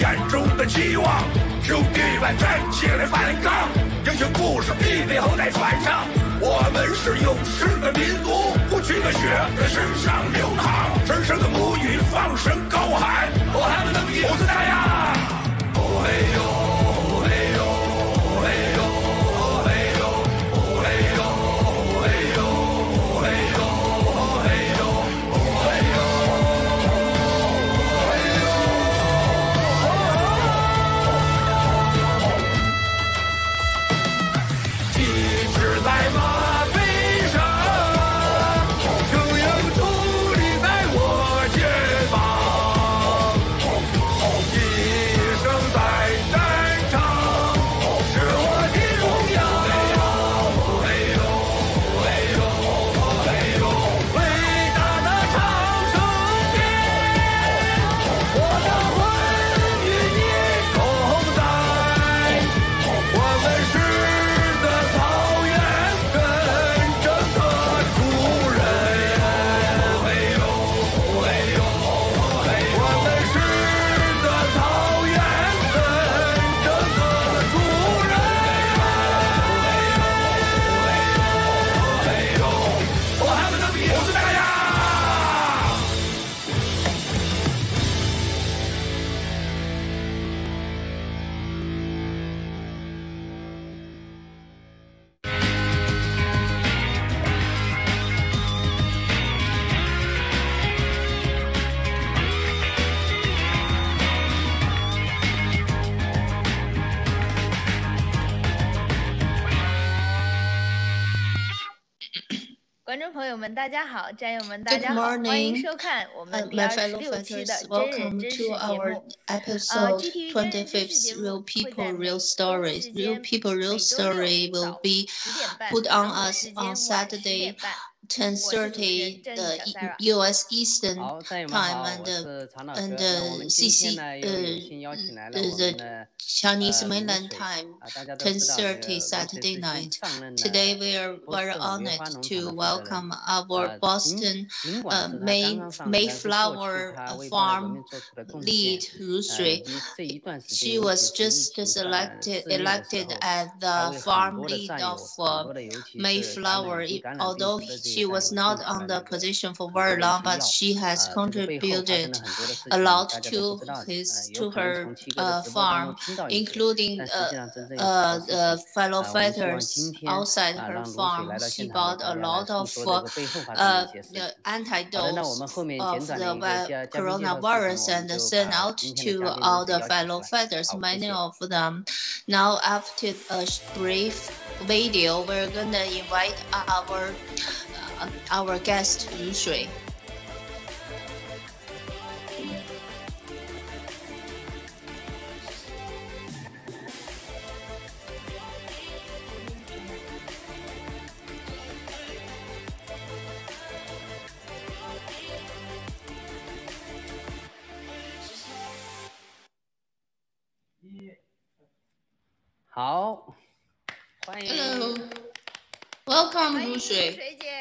眼中的期望。兄弟们，站起来反抗！英雄故事一笔后代传唱。我们是勇士的民族，不屈的血在身上流淌，神圣的母语放声高喊，我还们能赢五四大呀！哦嘿呦，哦嘿呦，哦嘿呦，哦嘿呦，哦嘿呦，哦嘿呦，哦嘿呦，哦嘿呦，哦嘿呦，哦嘿呦。旗帜在马背上，雄鹰矗立在我肩膀，一生在战场，是我的荣耀。嘿呦，嘿呦，嘿呦，伟大的长生殿，我的魂与你同在。我们是的草原真正的主人。嘿呦，嘿呦，嘿，我们是的草原真正的主人。嘿呦，我还不能比五四大呀！ 观众朋友们，大家好！战友们，大 Good 家好！欢迎 morning, 收看我们第 my fellow 26期的 fighters. 真人 Welcome 真事 to 节 our 目。 episode GTV 真人真事 25th. 节 Real 目会 people, 在 real 美东 stories. 时 Real 间 people, 每 real 周 story 六 will 早 be 10点半， put 韩 on 国 us 时 on 间晚10 Saturday, 点半。 10:30 LittleSarah U.S. Eastern 好，战友们 time 好， and 我是常老哥。 and 那我们今 CC 天呢又有幸邀请来了我们 the 的 Chinese 卤 mainland 水 time 大家都知道这个 10:30 卤水 Saturday 是 night. 上任 Today 的 we are 波士 very 顿五月花 honored 农场 to 的负责人。 welcome our Boston 尽管是他刚刚上任，但是过去 Mayflower 他为邦人革 farm 命做出的贡献， lead 以 Rushui. 及这一段时间 She 尤 was 其是疫 just 情传染肆 elected 虐的时 elected 候， as 他 the 为很 farm 多的 lead 战友， of 很多的尤其是感染以 Mayflower. 及感染病 Although 毒的这些 she 战友 was 送 not 出来 on 的 the position for 很多 very 的一 long, 些 but 药， she has 这个背后发生 contributed 了很多的事 a 情， lot 大家都 to 不知道的， his 有 to 可能 her 从七哥的直播当中 farm, 听到一些， including 但实际上真正有很多事情。 fellow 我们希望 fighters 今天 outside her 让卤水 farm. 来到 She 现场为 bought 大 a 家来 lot 诉 of 说这个背后发生的一些事 the 情。好的，那我们 antidotes 后面简 of 短的 the 一个嘉宾介绍视频， coronavirus 我们 and 就 sent 把 out 今天的 to 嘉宾 all 卤 the 水邀请 fellow 出来。 fighters, 好，谢 many 谢。 of them. Now, after a brief video, we're gonna invite our guest Rushui. Hello. 好，欢迎。 Hello, welcome 欢迎 Rushui. 水姐。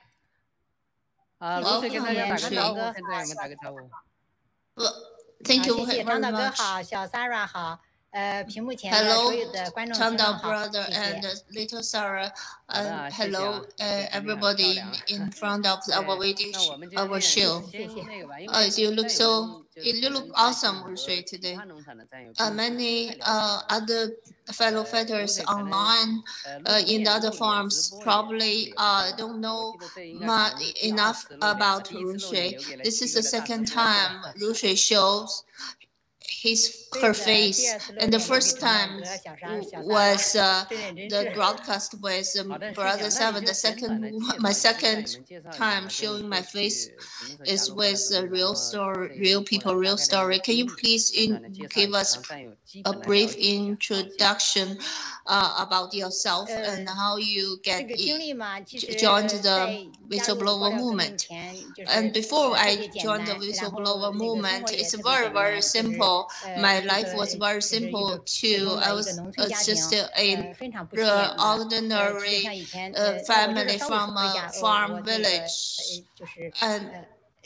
卤水跟大家打个招呼， Welcome, 跟战友们打个招呼。 Thank you 谢谢 very 张导哥 much. 好，小 Sarah 好，屏幕前的 Hello, 所有的观众朋友 Changdao 们好， brother 谢谢。 and LittleSarah, 好的，谢谢 hello, 啊，这个今天很漂 everybody 亮。 in front of our 对， video 那我们今 our 天 show. 先那个吧，因 You 为 look 战友们 so, 就是 you 可 look 能在 awesome, 很多 Rushui 其 today. 他农场的战友并不是太 Many 了解。 other fellow 卤 fighters 水可能 online 露 in 面 other 露脸直 farms 播也 probably 也不大。 don't 我 know 记得这应该 much 可能第二 enough 次露脸吧， about 第一次露脸 Rushui. 留给了 This 七 is 哥 the 的大 second 哥是吧？ time Rushui shows his 对 her 的，第 face, 二次露 and the 脸的 first 跟张导 time 哥、小沙、小 was Sarah 真人真 the 事。 broadcast with 好的，谢谢 brother 啊。那 Seven. 你 The 就简短 second 的介 my 绍一下，跟战 second 友们介绍一 time 下，就 showing 你 my 过 face 去什么时候加 is 入过 with 的， a 然 real 后 story, 这 real 一路 people, 过来 real 大概的一 story. 个 Can 经 you 历， please 简短的介绍 give 一下， us 让战友基 a 本的 brief 了解一下。好，谢谢。 introduction about yourself and how you 这 get 个经历嘛，其实 joined the 在加入爆 whistleblower 料革命 movement? 前，就是 And before 特 I 别简 joined the 单，然后 whistleblower 那个生 movement, 活也 it's 特别 very 简 very 单，就是 simple. My 一 life 个 was very 就是一 simple 个普 too. 通 I 的一 was 个农村家 just 庭， a 非常不起眼嘛。其实 ordinary 像以前，我就 family 是稍微 from 说一 a 下，我 farm 这个 village. 就是 And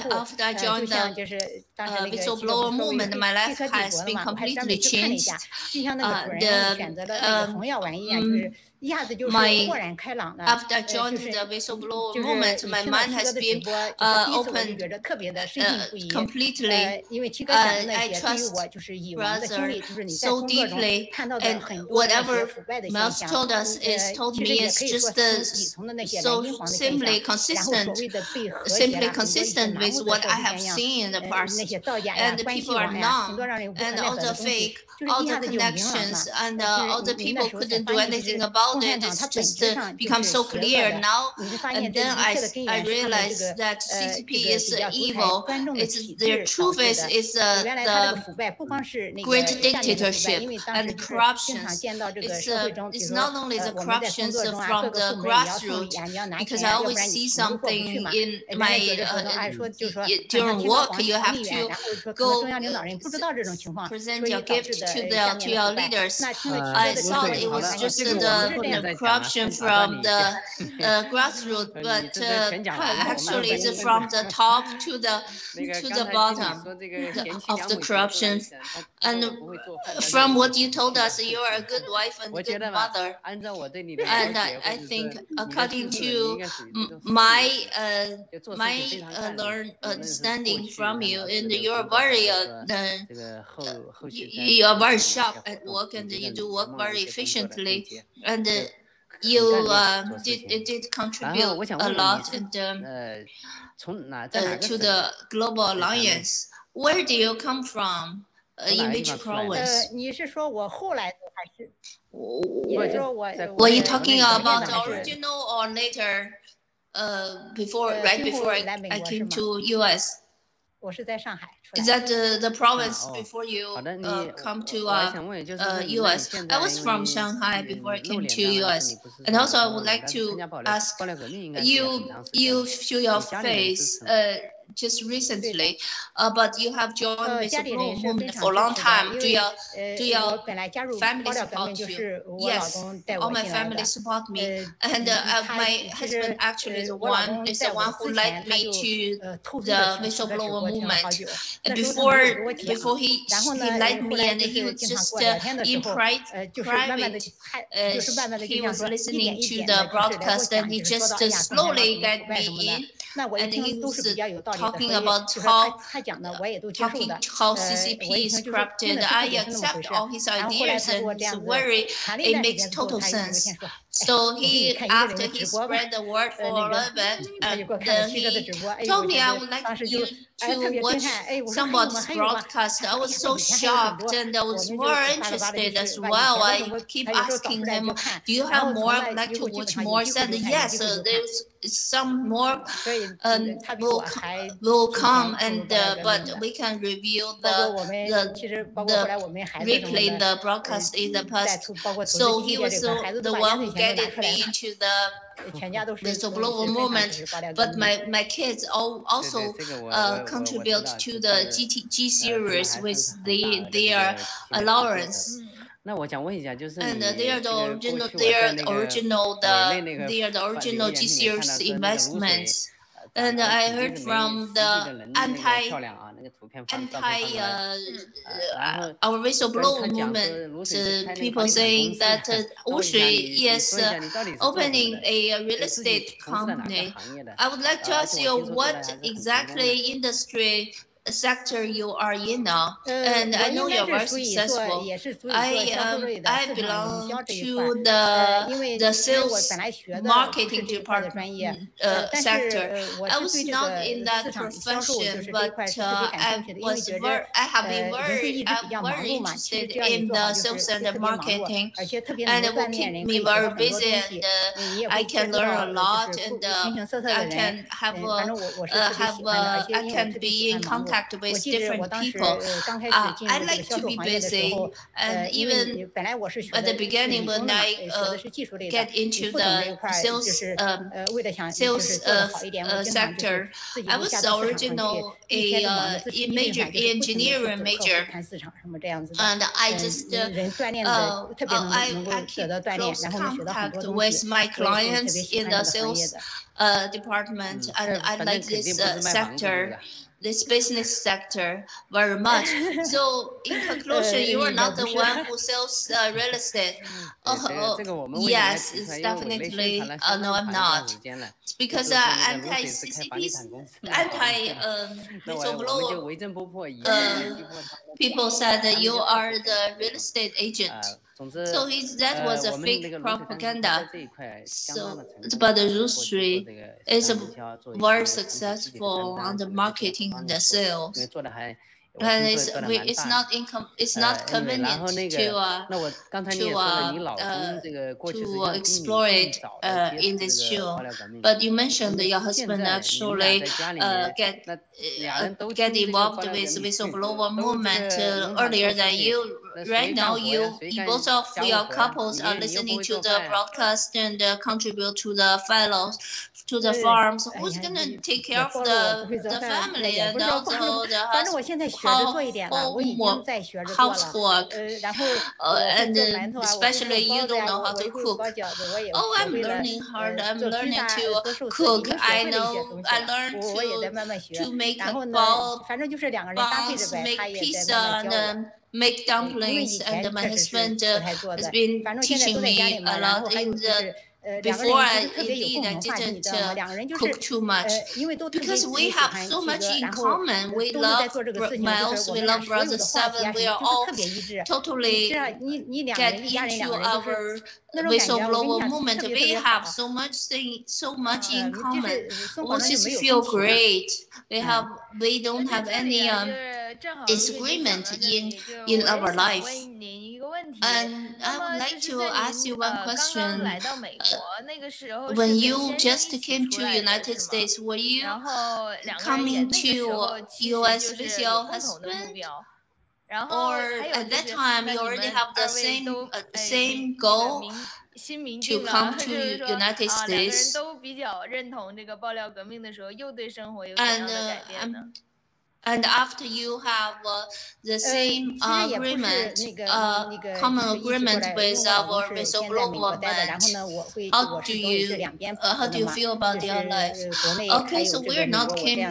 after I joined the whistleblower movement, my life has been completely changed. After I joined the whistleblower movement, my mind has been opened completely. I trust brother so deeply, and whatever Miles told me is just so simply consistent with what I have seen in the past. And the people are numb, and all the fake, all the connections, and all the people couldn't do anything about about it, it's just become so clear now. And then I realized that CCP is evil. It's the truth is the great dictatorship and corruption. It's not only the corruption from the grassroots, because I always see something in my during work, you have to go present your gift to your leaders. I thought it was just the corruption from the grassroots, but actually it's from the top to the bottom of the corruption. And from what you told us, you are a good wife and a good mother. And I think, according to my understanding from you, and you are very sharp at work, and you do work very efficiently, and you did contribute a lot to the global alliance. Where do you come from? In which province? Were you talking about the original or later? Right before I came to US. Is that the province before you come to US? I was from Shanghai before I came to US. And also I would like to ask you show your face just recently, but you have joined whistleblower movement for a long time. Do your family support you? Yes, all my family support me, and my husband actually is the one who led me to the whistleblower movement. Before he led me, and he was just in private. He was listening to the broadcast, and he just slowly got me in. And he was talking about how CCP is corrupted. I accept all his ideas, and it makes total sense. So after he spread the word for a little bit, and then he told me, I would like you to watch somebody's broadcast. I was so shocked, and I was more interested as well. I keep asking him, do you have more? I would like to watch more. He said, yes, there's some more will come, and but we can review the replay the broadcast in the past. So he was the one who guided me into the whistleblower movement. But my kids also contribute to the G series with their allowance. And they are the original G series investments. And I heard from the our whistleblower movement, people saying that Rushui is opening a real estate company. I would like to ask you, what exactly industry sector you are in now, and I know you're very successful. I belong to the sales marketing department sector. I was not in that profession, but I'm very interested in the sales and the marketing, and it will keep me very busy, and I can learn a lot, and I can be in contact with different people. I like to be busy, and even at the beginning when I get into the sales sector, I was original a major engineering major, and I just I keep close contact with my clients in the sales department, and I like this sector, this business sector very much. So in conclusion, you are not the one who sells real estate. Yes, it's definitely. No, I'm not. It's because anti-CCP's, whistleblower people said that you are the real estate agent. So that was a fake propaganda. So, but Rushui is very successful on the marketing and the sales. And it's not convenient to explore it in this show. But you mentioned your husband actually get involved with whistleblower movement earlier than you. Right now, you both of your couples are listening to the broadcast and contribute to the fellows, to the farms. Who's gonna take care of the family and also the housework? And especially you don't know how to cook. Oh, I'm learning hard. I'm learning to cook. I know. I learned to make balls, make pizza, and make dumplings. And my husband has been teaching me a lot in the. Before I didn't cook too much because we have so much in common. We love Miles, we love Brother Seven. We are all totally get into our whistleblower movement. We have so much in common. We just feel great. We don't have any disagreement in our life. And I would like to ask you one question. When you just came to United States, were you coming to US with your husband? Or at that time you already have the same goal to come to United States? And after you have the same agreement, common agreement with our whistleblower movement, how do you feel about your life? Okay, so we're not coming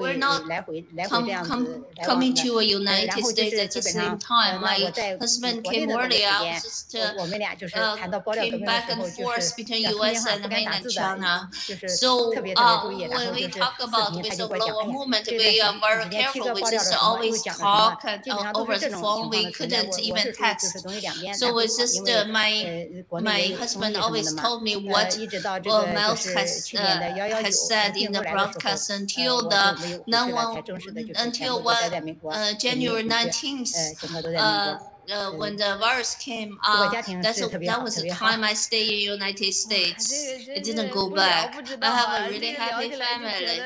to a United States at the same time. My husband came earlier. I was just came back and forth between US and mainland China. So when we talk about whistleblower movement, we are very careful. We just always talk over the phone. We couldn't even text. So it's just my husband always told me what Miles has said in the broadcast until January 19th. When the virus came, that was the time I stayed in the United States. It didn't go back. I have a really happy family.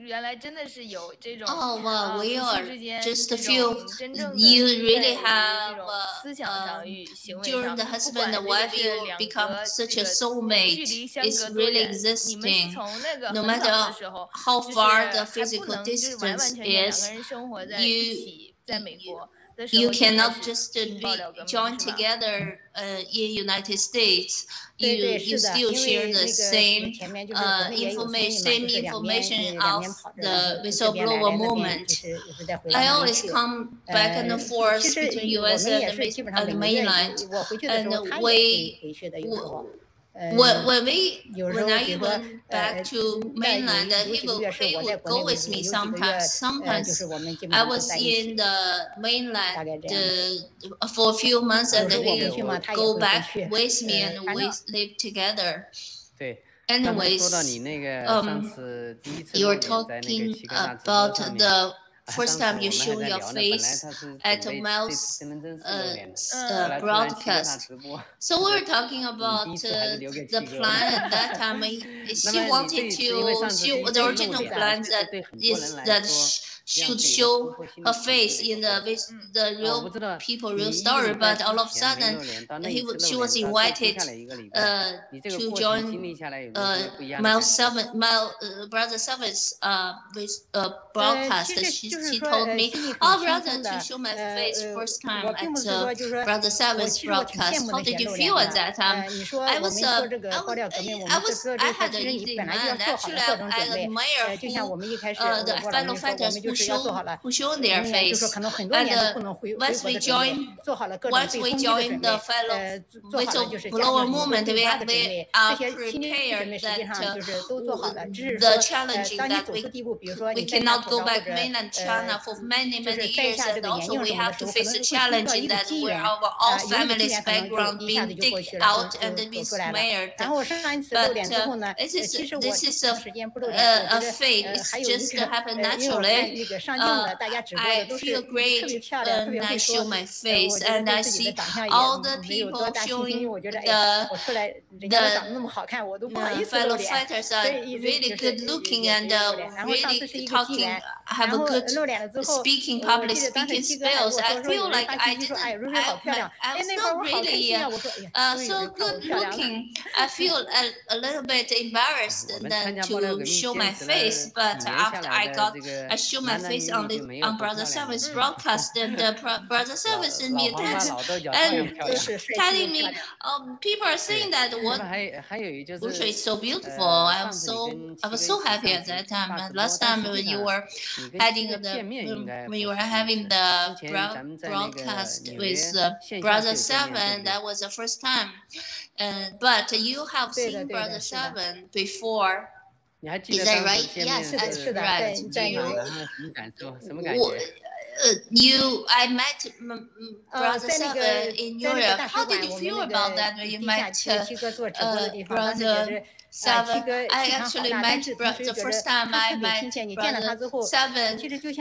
Oh wow, we are just a few. You really have during the husband and wife, you become such a soulmate. It's really existing. No matter how far the physical distance is, you cannot just join together in United States. You still share the same information of the whistleblower movement. I always come back and forth between US and the mainland, and when I even back to mainland, he would go with me sometimes. Sometimes I was in the mainland for a few months, and then he would go back with me, and we live together. Anyways, you're talking about the first time you show your face at Miles' broadcast. So we were talking about the plan at that time. She wanted to show the original plan that should show her face in the real people, real story. But all of a sudden, she was invited to join Brother Seven's broadcast. She told me, "Oh, brother, to show my face first time at Brother Seven's broadcast. How did you feel at that time?" I had an easy man. Actually, I admire the fellow fighters who show their face. And once we join the fellow whistleblower movement, we are prepared that the challenging that we cannot go back mainland China for many years, and also we have to face the challenge that where our family's background being digged out and being smeared. But this is a fate. It's just happened naturally. I feel great when I show my face, and I see all the people showing the fellow fighters are really good looking and really talking, have a good speaking, public speaking skills. I feel like I was not really so good looking. I feel a little bit embarrassed than to show my face, but after I show my face on Brother Seven's broadcast, and Brother Seven sent me a text and telling me, people are saying that what Rushui is so beautiful. I was so happy at that time. And last time when you were having the broadcast with Brother Seven, that was the first time. But you have seen Brother Seven before. Is that right? Yes, that's right. I met Brother Seven in Europe. How did you feel about that when you met Brother Seven? I actually met the first time I met Brother Seven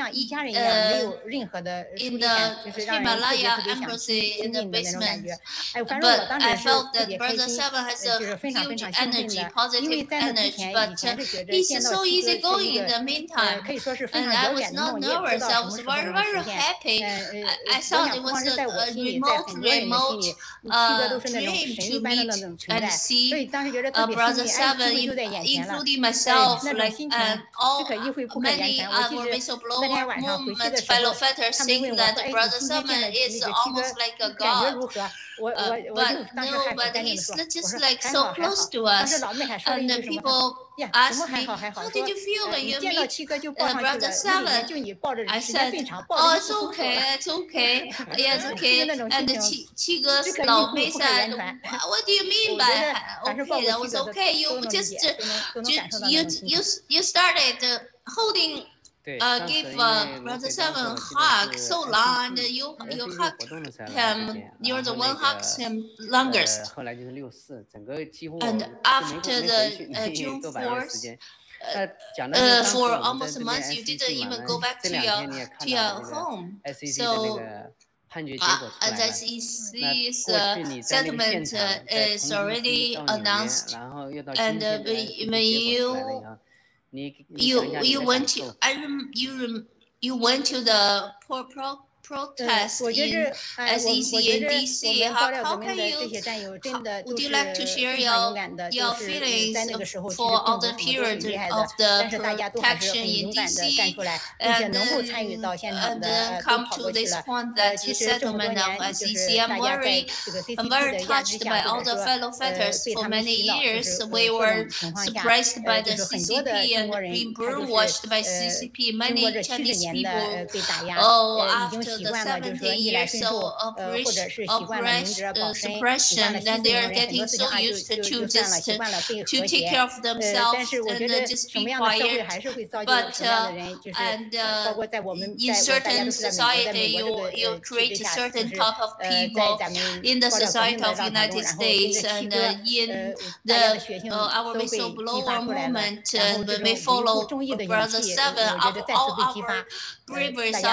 in the Himalaya embassy in the basement. But I felt that Brother Seven has a huge energy, positive energy, but he's so easygoing in the meantime. And I was not nervous. I was very, very happy. I thought it was a remote dream to meet and see Brother Seven, including myself, like many other whistleblower movement fellow fighters think that Brother Seven is almost like a god. But he's just like so close to us. And the people ask me, how did you feel when you meet Brother Seven? I said, oh, it's okay, it's okay, yeah, it's okay. And Qi Ge's Lao Mei said, what do you mean by okay? That was okay. You just you started holding. Give Brother Seven a hug so long, and you hug him. You're the one hugs him longest. And after the June 4th, for almost a month, you didn't even go back to your home. So the SEC's settlement is already announced, and when you went to you went to the protest in SEC in DC. How can would you like to share your feelings for all the period of the protection in DC, and then come to this point that the settlement of SEC? I'm very touched by all the fellow fighters. For many years, we were suppressed by the CCP and being brainwashed by CCP. Many Chinese people, after the 17 years of suppression, and they are getting so used to just to take care of themselves and just be quiet. But in certain society, you create a certain type of people in the society of United States, and in our whistleblower movement, when we follow Brother Seven, all our braveries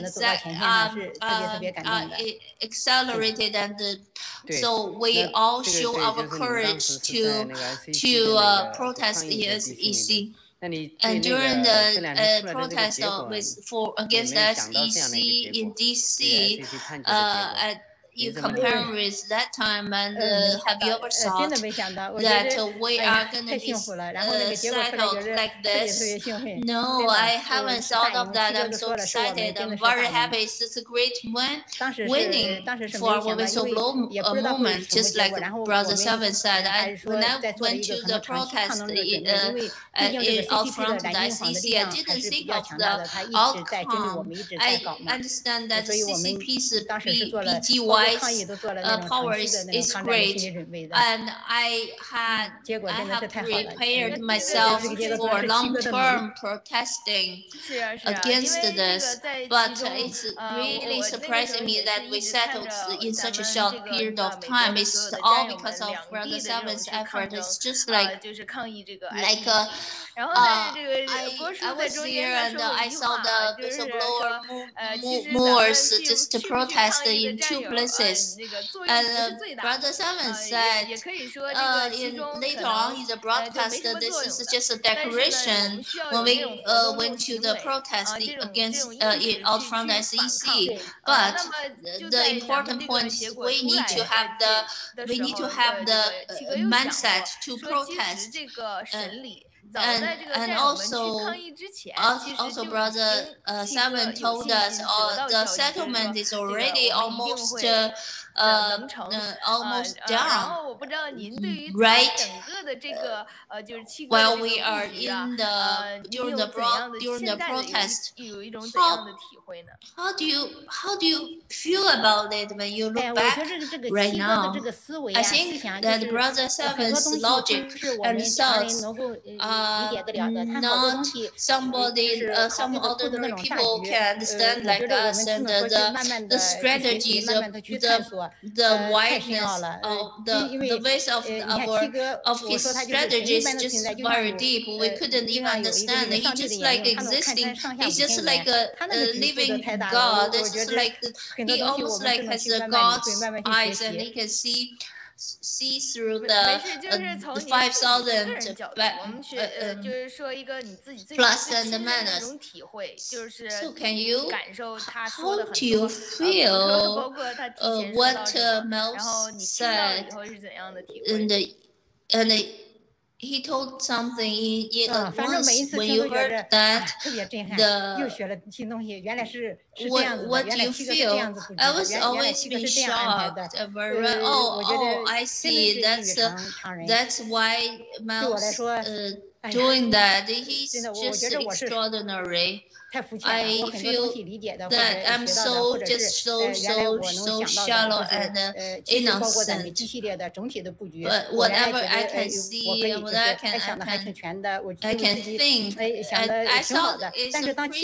are accelerated, and so we all show our courage to protest the SEC. And during the protest against the SEC in DC, you compare with that time, and have you ever thought that we are going to be settled like this? No, I haven't thought of that. I'm so excited. I'm very happy. It's a great winning for our whistleblower movement, just like Brother Seven said. When I went to the protest out front of the SEC, I didn't think of the outcome. I understand that the CCP's BGY power is great, and I have prepared myself for long-term protesting against this. But it's really surprising me that we settled in such a short period of time. It's all because of Brother Seven's effort. It's just like I was here and I saw the whistleblower movers just to protest in 2 places. And Brother Simon said, later on in the broadcast, this is just a declaration when we went to the protest against out from the SEC. But the important point is we need to have the mindset to protest. And also Brother Simon told us the settlement is already almost done, right? While we are during the protest, how do you feel about it when you look back right now? I think that Brother Simon's logic and thoughts not somebody, some ordinary people can understand like us, and the strategies, the wideness of the ways of his strategies just very deep. We couldn't even understand. He's just like existing. He's just like a living God. It's just like he almost like has a God's eyes, and he can see through the 5,000 plus and minus. So can you, how do you feel what Mel said, and he told something in advance when you heard that what do you feel? I was always been shocked. I see. That's why Mel's doing that. He's just extraordinary. I feel that I'm so shallow and innocent. But whatever I can see, what I can think, and I thought it's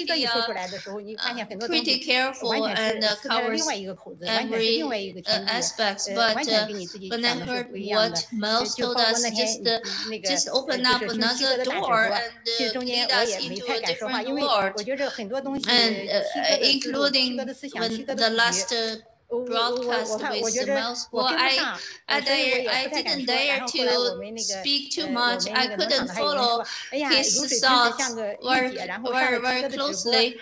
pretty careful and covers every aspect. But when I heard what Mel told us, just open up another door and lead us into a different world. And including when the last broadcast with Mel's school, I didn't dare to speak too much. I couldn't follow his thoughts very closely.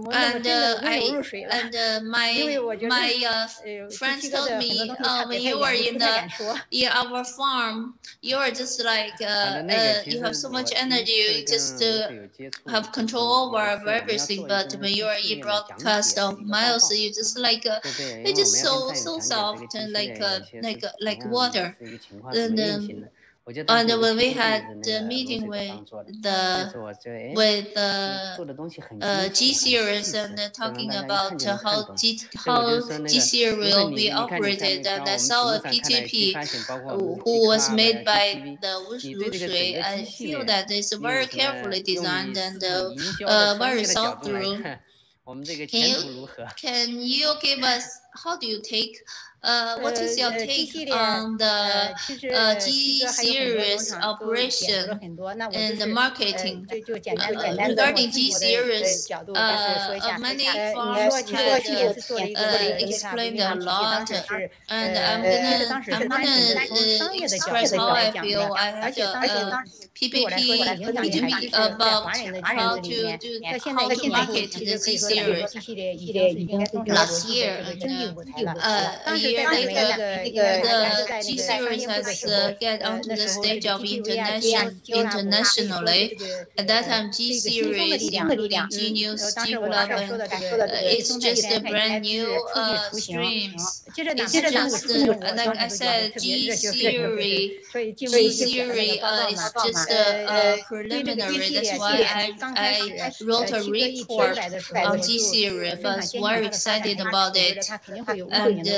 And my friends told me, when you were in our farm, you are just like you have so much energy, you just have control over everything. But when you are in broadcast of Miles, you just like it's just so soft and like water. And when we had the meeting with G series and talking about how G series will be operated, and I saw a PTP who was made by the Rushui. I feel that it's very carefully designed and very thought through. Can you give us, how do you take, what is your take on the G series operation and the marketing? Regarding G series, many farms had explained a lot, and I'm gonna express how I feel. I had a PPP about how to market the G series last year. A year later, the G series has get onto the stage of internationally. At that time, G series, including G News, G Club, it's just a brand new streams. It's just like I said, G series is just preliminary. That's why I wrote a report on G series. I was very excited about it. And when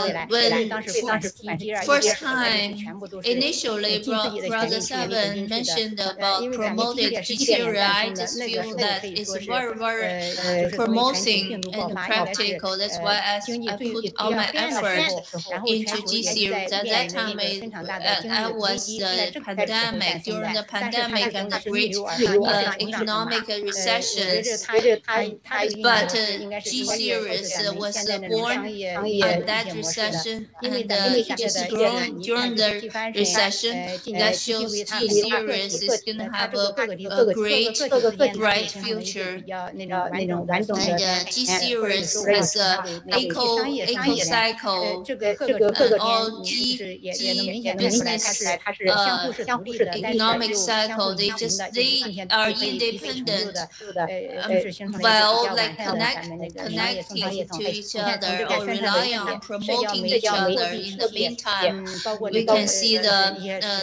first time, initially, Brother Seven mentioned about promoted GTV, I just feel that it's very, very promoting and practical. That's why I put all my effort into G series. At that time, I was the pandemic, during the pandemic and the great economic recessions. But G series was born at that recession, and just grown during the recession. That shows G series is going to have a great, bright future. And G series has eco cycle, all G business economic cycle. They are independent, well, like connecting to each other or relying on promoting each other. In the meantime, we can see the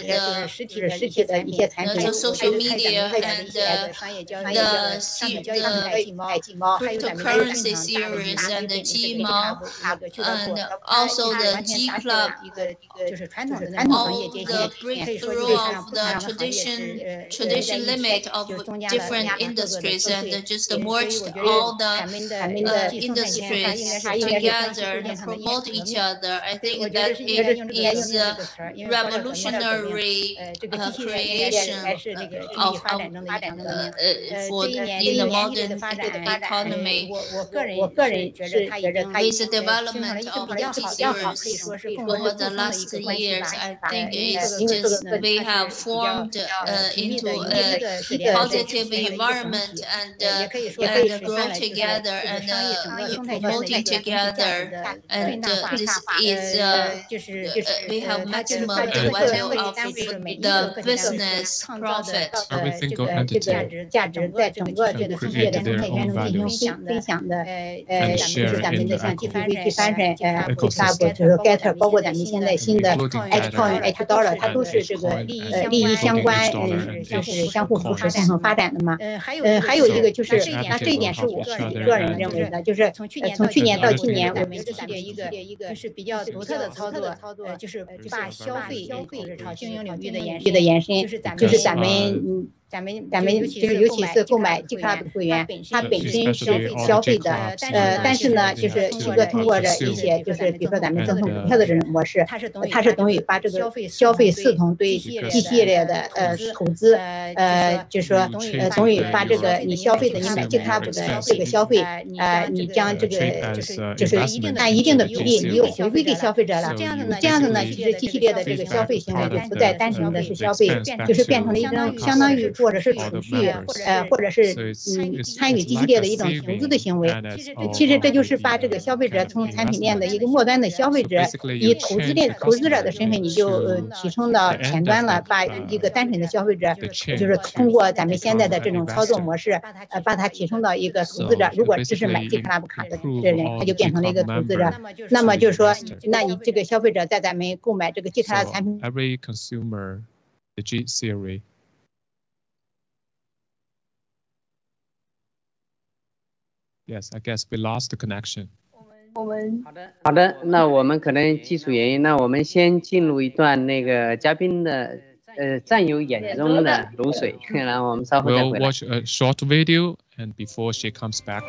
social media and the cryptocurrency series and the Gmao, and also the G Club, all the breakthrough of the tradition limit of different industries, and just merged all the industries together and promote each other. I think that it is a revolutionary creation of for in the modern economy. With the development of the G series over the last years, I think it's just we have formed into a positive environment and grow together and promoting together, and this is we have maximum value of the business profit. Everything go additive and create their own value and share in the ecosystem, 就是 Get， 包括咱们现在新的 H-Coin、H-Dollar， 它都是这个利益相关，就是相互扶持、共同发展的嘛。还有一个就是，那这一点是我个人认为的，就是从去年到今年，我们系列一个就是比较独特的操作，就是把消费就是朝经营领域的延伸，就是咱们就是尤其是购买 G Club 的会员，他本身消费的，但是呢，就是一个通过着一些就是比如说咱们赠送股票的这种模式，它是等于把这个消费系统对一系列的投资，就是说等于把这个你消费的你买 G Club 的这个消费，你将这个就是按一定的比例你又回归给消费者了，这样子呢，其实 G 系列的这个消费行为就不再单纯的是消费，就是变成了一种相当于或者是储蓄，或者是参与 G 系列的一种投资的行为。其实这就是把这个消费者从产品链的一个末端的消费者，以投资者的身份，你就提升到前端了，把一个单纯的消费者，就是通过咱们现在的这种操作模式，把它提升到一个投资者。如果只是买 G Club 卡的人，他就变成了一个投资者。那么就是说，那你这个消费者在咱们购买这个 G Club 产品。 Every consumer, the G series. Yes, I guess we lost the connection. 好的，那我们可能技术原因，那我们先进入一段那个嘉宾的战友眼中的卤水，然后我们稍后再回来。 We'll watch a short video, and before she comes back.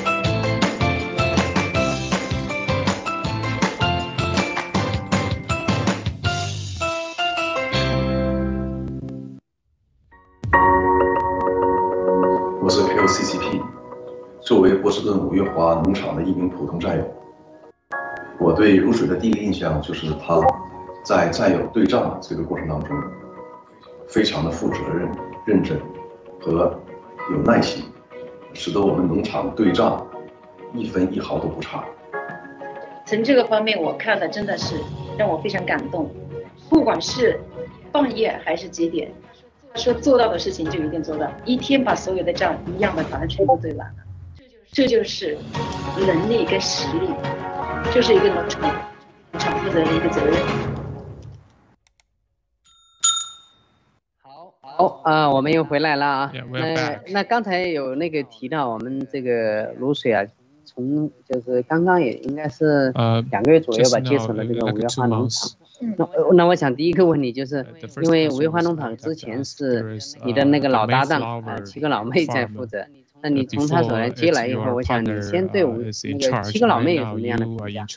我是 LCCP， 作为波士顿五月花农场的一名普通战友，我对卤水的第一个印象就是他在战友对账这个过程当中，非常的负责任、认真和有耐心，使得我们农场对账一分一毫都不差。 从这个方面，我看了真的是让我非常感动，不管是放业还是节点。说做到的事情就一定做到，一天把所有的账一样的把它全部对完了，这就是能力跟实力，就是一个农场负责的一个责任。 好啊，我们又回来了啊。那刚才有那个提到我们这个卤水啊， 就是刚刚也应该是2个月左右吧，接触了这个五月花农场。那我想第一个问题就是，因为五月花农场之前是你的那个老搭档7个老妹在负责，那你从他手来接来以后，我想你先对那个7个老妹有什么样的评价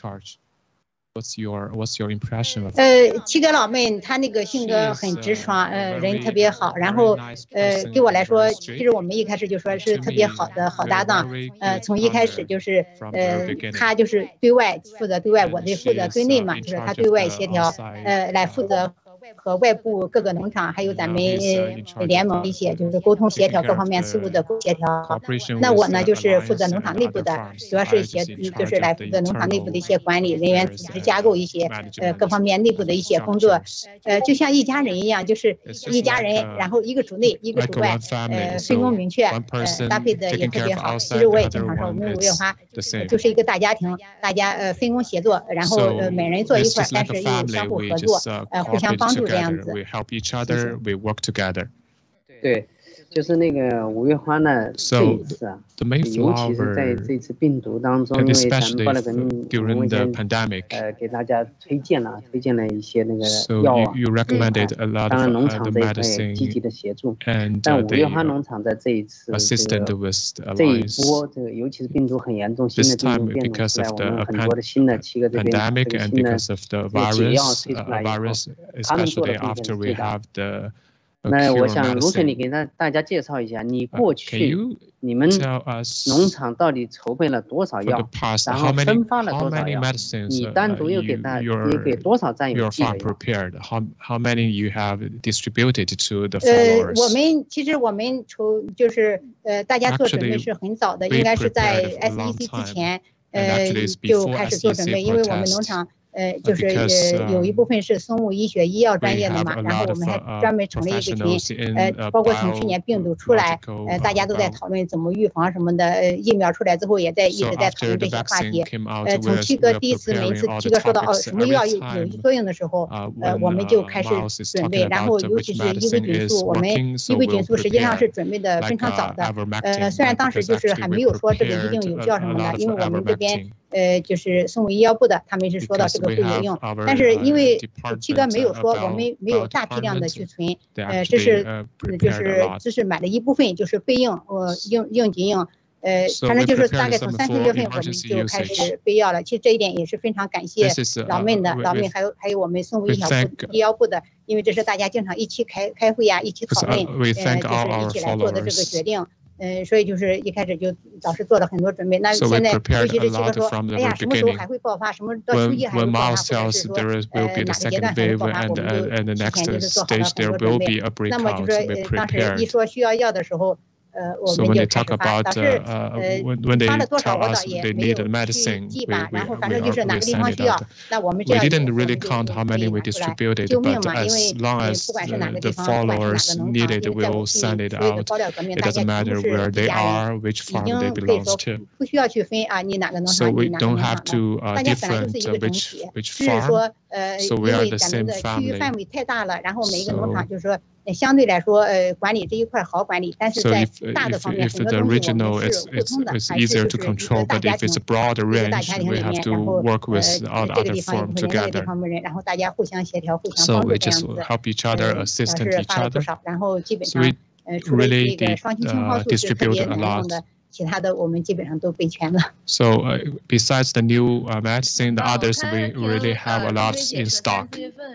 ？What's your impression of？ 7个老妹，她那个性格很直爽，人特别好。然后对我来说，其实我们一开始就说是特别好的好搭档。从一开始就是她就是对外负责对外，我负责对内嘛，就是她对外协调，来负责和外部各个农场还有咱们联盟一些就是沟通协调各方面事务的协调。那我呢就是负责农场内部的，主要是就是来负责农场内部的一些管理人员组织架构一些各方面内部的一些工作。就像一家人一样，就是一家人，然后一个主内一个主外，分工明确，搭配的也特别好。其实我也经常说，我们五月花就是一个大家庭，大家分工协作，然后每人做一块，但是又相互合作，互相帮助。 We help each other, we work together. 对，就是那个五月花呢，这一次啊，尤其是在这次病毒当中，因为咱们报了个给大家推荐了一些那个药啊，当然农场这一块也积极的协助，但五月花农场在这一次这一波这个尤其是病毒很严重，新的病毒变种出来，我们很多的新的7个这边这个新的解药推出来以后，他们做的贡献是最大的。那我想卢水，你给大家介绍一下，你过去你们农场到底筹备了多少药，然后分发了多少药，你单独又给多少战友寄了药？ How many you have distributed to the followers？ 其实我们就是大家做准备是很早的，应该是在 SEC 之前就开始做准备，因为我们农场。就是有一部分是生物医学医药专业的嘛，然后我们还专门成立一个群，包括从去年病毒出来，大家都在讨论怎么预防什么的，疫苗出来之后也一直在讨论这些话题。从7哥第一次每次7哥说到什么药有作用的时候，我们就开始准备，然后尤其是伊维菌素，我们伊维菌素实际上是准备的非常早的，虽然当时就是还没有说这个一定有效什么的，因为我们这边就是生物医药部的，他们是说到这个不有用，但是因为7哥没有说我们没有大批量的去存，这是买了一部分，就是备用，应急用，反正就是大概从3、4月份我们就开始备药了。其实这一点也是非常感谢老妹还有我们生物医药部的，因为这是大家经常一起开会呀，一起讨论，就是一起来做的这个决定。所以就是一开始就早是做了很多准备。那现在尤其是7哥说，哎呀，什么时候还会爆发？什么到秋季还会爆发？或者是说哪个阶段还会爆发？我们就提前就是做好了很多准备。那么就是当时一说需要药的时候。我们就开始发，导致发了多少我倒也没有去记吧，然后反正就是哪个地方需要，那我们这样就拿出来救命嘛，因为不管是哪个地方，不管是哪个农场，就是在我所有的爆料革命，大家全部是一家人，已经可以说不需要去分啊，你哪个农场，你哪个农场的，大家本来就是一个整体，只是说因为咱们的区域范围太大了，然后每一个农场就是说。相对来说，管理这一块好管理，但是在大的方面，很多东西我们是互通的，还是就是一个大家庭，一个大家庭里面，然后这个地方有人，那个地方没人，然后大家互相协调、互相帮助这样子，是发了不少，然后基本上除了这个双氢氢泡素是特别难用的。其他的我们基本上都备全了。 So besides the new medicine, the others we really have a lot in stock.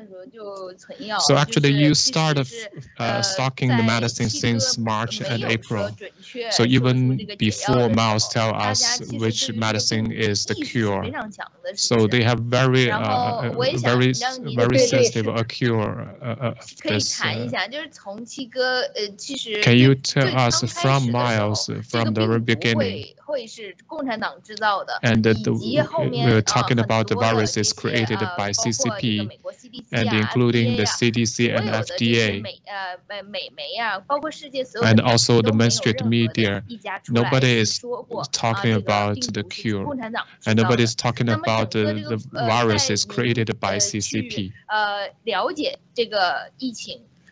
So actually, you started stocking the medicine since March and April. So even before Miles tell us which medicine is the cure, so they have very sensitive a cure this. Can you tell us from Miles from the beginning? And we're talking about the viruses created by CCP, and including the CDC and FDA, and also the mainstream media. Nobody is talking about the cure, and nobody is talking about the viruses created by CCP.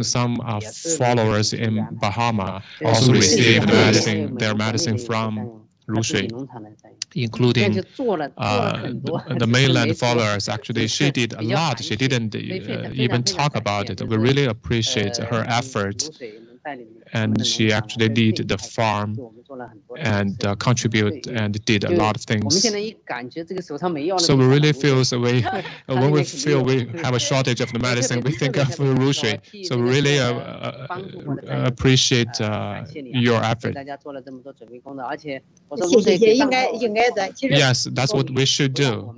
including some followers in Bahama, also received their medicine from Rushui, including the mainland followers. Actually, she did a lot. She didn't even talk about it. We really appreciate her effort, and she actually lead the farm and contribute and did a lot of things. So we really feel when we feel we have a shortage of the medicine, we think of Rushui. So we really appreciate your effort. Yes, that's what we should do.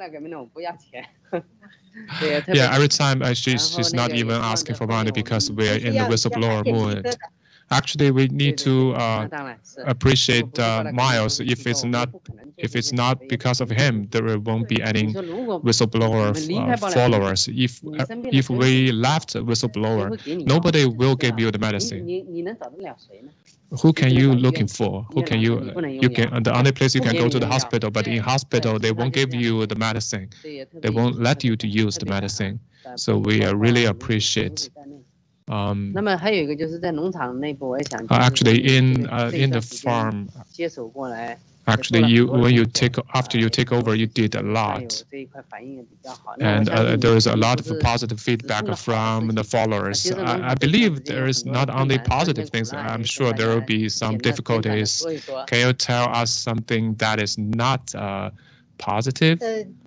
Yeah, every time she's not even asking for money because we're in the whistleblower mood. Actually, we need to appreciate Miles. If it's not because of him, there won't be any whistleblower followers. If we left whistleblower, nobody will give you the medicine. Who can you looking for? Who can you can the only place you can go to the hospital, but in hospital they won't give you the medicine. They won't let you to use the medicine. So we really appreciate 那么还有一个就是在农场内部，我也想 actually in the farm. 接手过来。 Actually, after you take over, you did a lot, and there is a lot of positive feedback from the followers. I believe there is not only positive things. I'm sure there will be some difficulties. Can you tell us something that is not positive?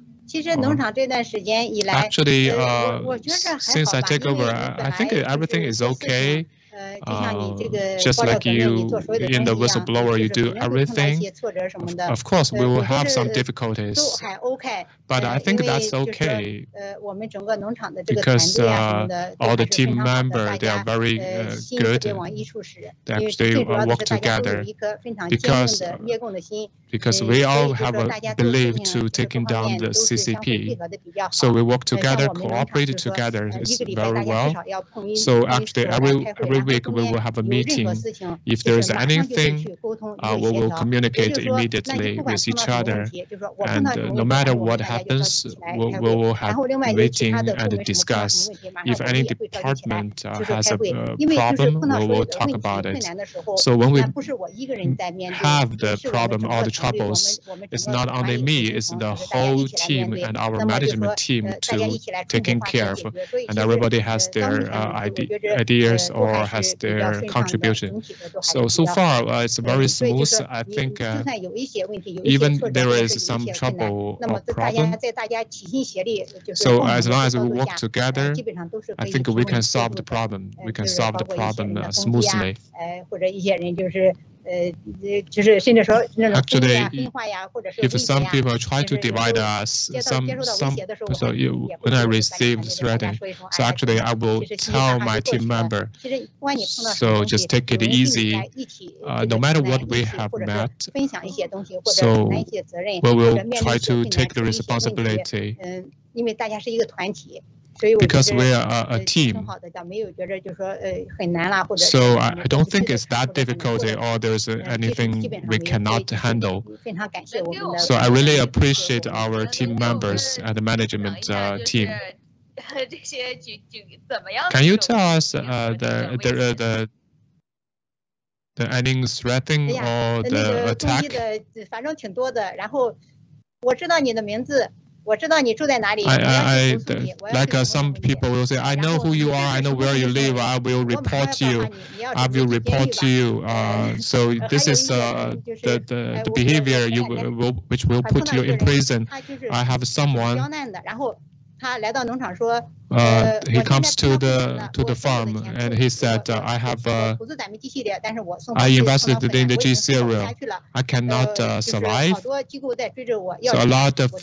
Actually, since I take over, I think everything is okay. Just like you in the whistleblower, you do everything. Of course, we will have some difficulties, but I think that's okay because all the team members, they are very good. They actually work together because we all have a belief to taking down the CCP. So we work together, cooperate together very well. So actually, every week we will have a meeting. If there is anything, we will communicate immediately with each other. And no matter what happens, we will have a meeting and discuss. If any department has a problem, we will talk about it. So when we have the problem or the troubles, it's not only me, it's the whole team and our management team to taking care of. And everybody has their ideas or has their contribution. So far, it's very smooth. I think even there is some trouble or problem. So as long as we work together, I think we can solve the problem. We can solve the problem smoothly. Actually, if some people try to divide us, when I receive threatening, so actually I will tell my team member, so just take it easy, no matter what we have met, so we will try to take the responsibility. Because we are a team. So I don't think it's that difficult or there's anything we cannot handle. So I really appreciate our team members and the management team. Can you tell us the any threatening or the attack? Like some people will say, I know who you are, I know where you live, I will report you, I will report to you. So this is the behavior which will put you in prison. I have someone. He comes to the farm and he said, I invested in the G cereal. I cannot survive. So a lot of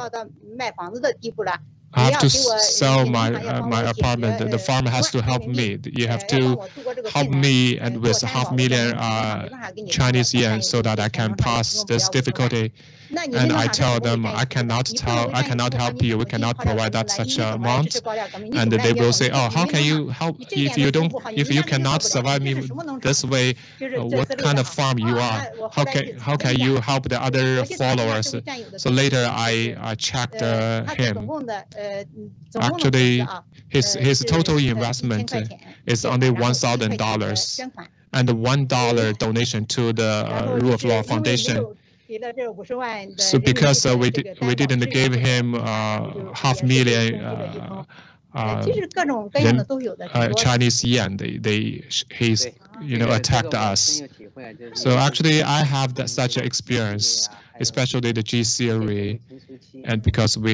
I have to sell my apartment. The farm has to help me. You have to help me and with 500,000 Chinese yuan so that I can pass this difficulty. And I tell them I cannot help you. We cannot provide that such amount. And they will say, oh, how can you help if you cannot survive me this way? What kind of farm you are? How can you help the other followers? So later I checked him. Actually, his total investment is only $1,000 and $1 donation to the Rule of Law Foundation. So because we didn't give him 500,000 Chinese yuan, he's attacked us. So actually, I have such an experience, especially the G series, and because we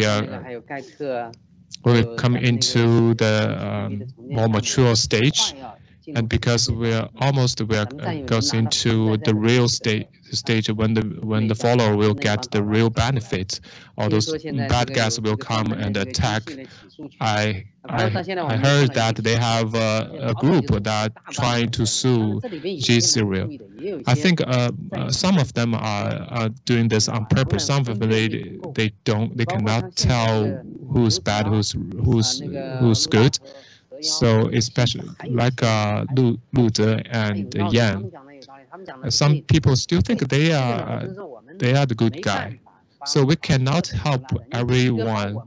come into the more mature stage, and because we are goes into the real stage when the follower will get the real benefit. All those bad guys will come and attack. I heard that they have a group that trying to sue G Cereal. I think some of them are doing this on purpose. Some of them they cannot tell who's bad, who's good. So especially like Lu Zhe and Yan, some people still think they are the good guy. So we cannot help everyone.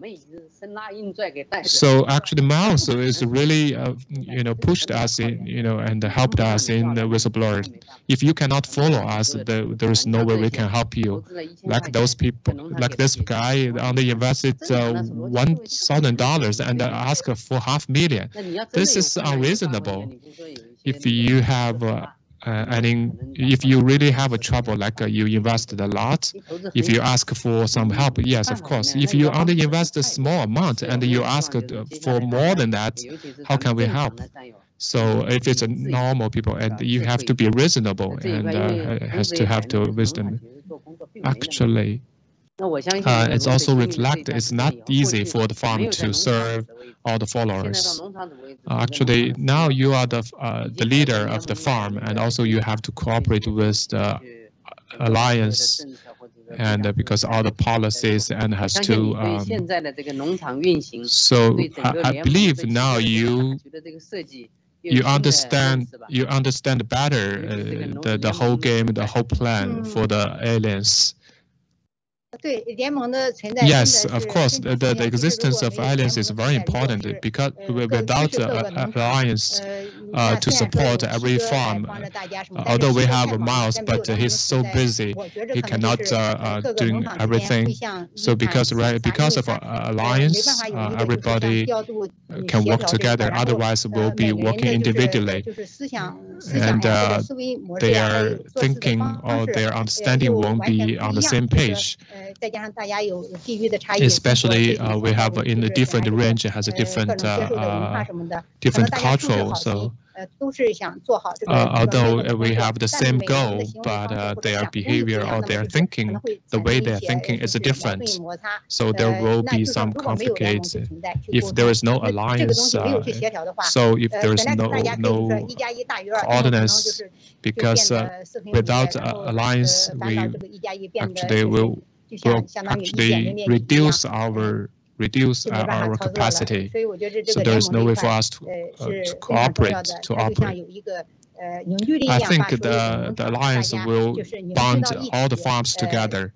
So actually, Miles is really, pushed us in, and helped us in the whistleblower. If you cannot follow us, there is no way we can help you. Like those people, like this guy only invested $1,000 and asked for $500,000. This is unreasonable. If you have if you really have a trouble, like you invested a lot, if you ask for some help, yes, of course. If you only invest a small amount and you ask for more than that, how can we help? So if it's a normal people, and you have to be reasonable and has to have the wisdom. Actually, it's also reflected. It's not easy for the farm to serve all the followers. Actually, now you are the leader of the farm, and also you have to cooperate with the alliance, and because all the policies and has to. So I believe now you understand better the whole game, the whole plan for the aliens. Yes, of course, the existence of alliance is very important, because without alliance to support every farm, although we have Miles, but he's so busy, he cannot doing everything. So because of alliance, everybody can work together. Otherwise, we'll be working individually, and their thinking or their understanding won't be on the same page. Especially we have in the different range has a different cultural. So although we have the same goal, but their behavior or their thinking, the way they're thinking is different. So there will be some conflicts if there is no alliance. So if there is no coordinates, because without alliance, we actually will actually reduce our capacity. So there is no way for us to cooperate. I think the alliance will bond all the farms together,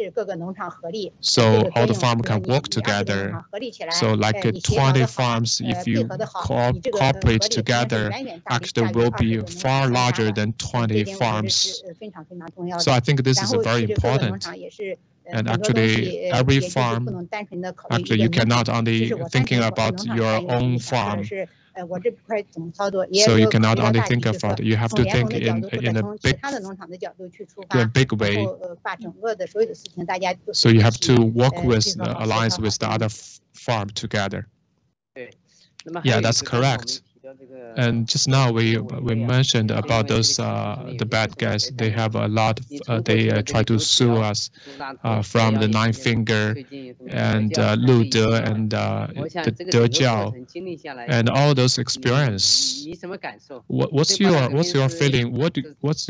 so all the farms can work together. So like 20 farms, if you cooperate together, actually will be far larger than 20 farms. So I think this is very important. And actually, every farm, actually, you cannot only thinking about your own farm. So you cannot only think about it. You have to think in a big way. So you have to work with the alliance with the other farm together. Yeah, that's correct. And just now we mentioned about those the bad guys. They have a lot. They try to sue us from the Nine Finger and Lu De and the De Jiao and all those experience. What's your feeling? What's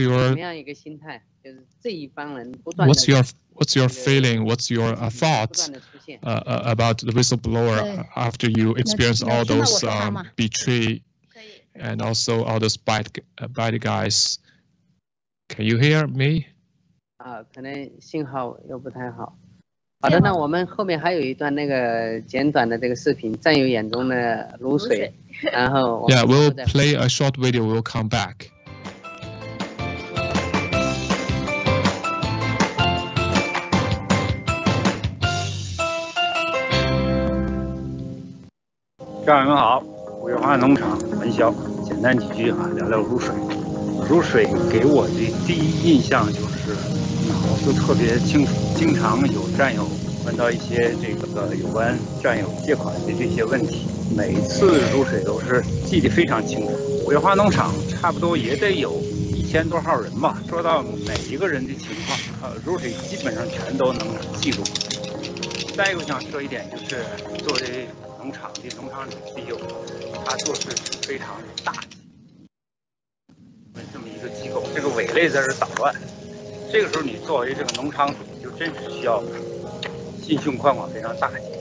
your feeling? What's your thoughts about the whistleblower after you experience all those betray and also all those bad guys? Can you hear me? 可能信号又不太好。好的，那我们后面还有一段那个简短的这个视频，战友眼中的卤水，然后 Yeah, we'll play a short video. We'll come back. 战友们好，五月花农场文潇，简单几句啊，聊聊卤水。卤水给我的第一印象就是脑子特别清楚，经常有战友问到一些这个有关战友借款的这些问题，每次卤水都是记得非常清楚。五月花农场差不多也得有1000多号人吧，说到每一个人的情况，卤水基本上全都能记住。再一个想说一点就是，作为农场主 CEO， 他做事是非常大气。这么一个机构，这个伪类在这捣乱，这个时候你作为这个农场主，就真是需要心胸宽广，非常大气。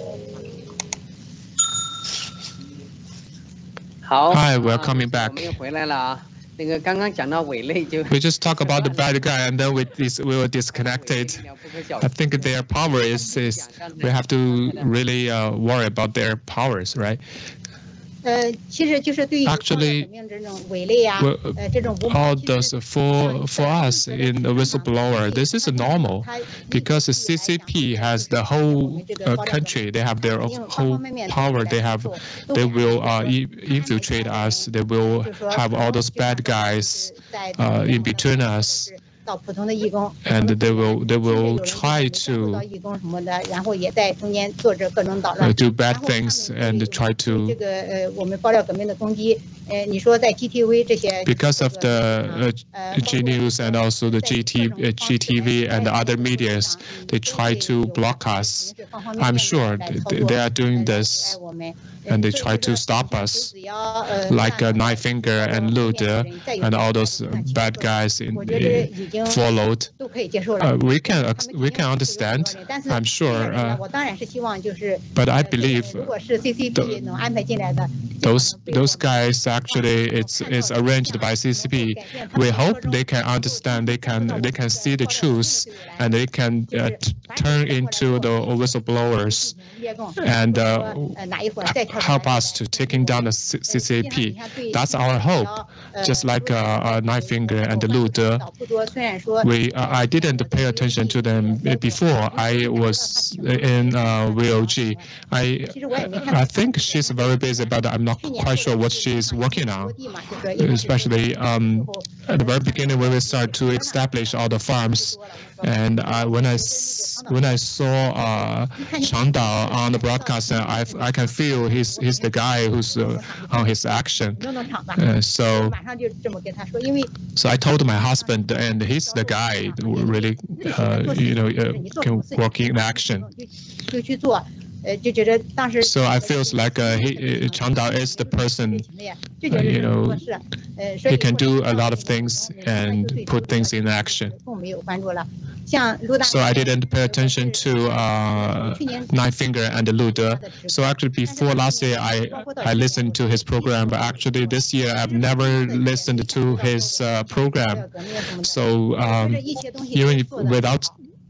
好 ，Hi, we're coming back. 我们又回来了啊。 We just talk about the bad guy and then we will disconnect it. I think their power is we have to really worry about their powers, right? Actually, all those for us in the whistleblower, this is normal because the CCP has the whole country. They have their whole power. They will infiltrate us. They will have all those bad guys in between us. And they will try to do bad things and try to because of the G News and also the GTV and the other medias, they try to block us. I'm sure they are doing this and they try to stop us, like Nine Finger and Lude and all those bad guys followed. We can understand, I'm sure, but I believe those guys actually it's arranged by CCP. We hope they can understand, they can see the truth, and they can turn into the whistleblowers and help us to taking down the CCP. That's our hope. Just like Nine Finger and Lude, I didn't pay attention to them before. I was in VOG. I think she's very busy, but I'm not quite sure what she's working on. Especially at the very beginning when we start to establish all the farms, and when I saw Changdao on the broadcast, I can feel he's the guy who's on his action. So I told my husband, and he's the guy who really can work in action. So I feel like Changdao is the person, he can do a lot of things and put things in action. So I didn't pay attention to Nine Finger and Lude. So actually before last year, I listened to his program, but actually this year I've never listened to his program. So even without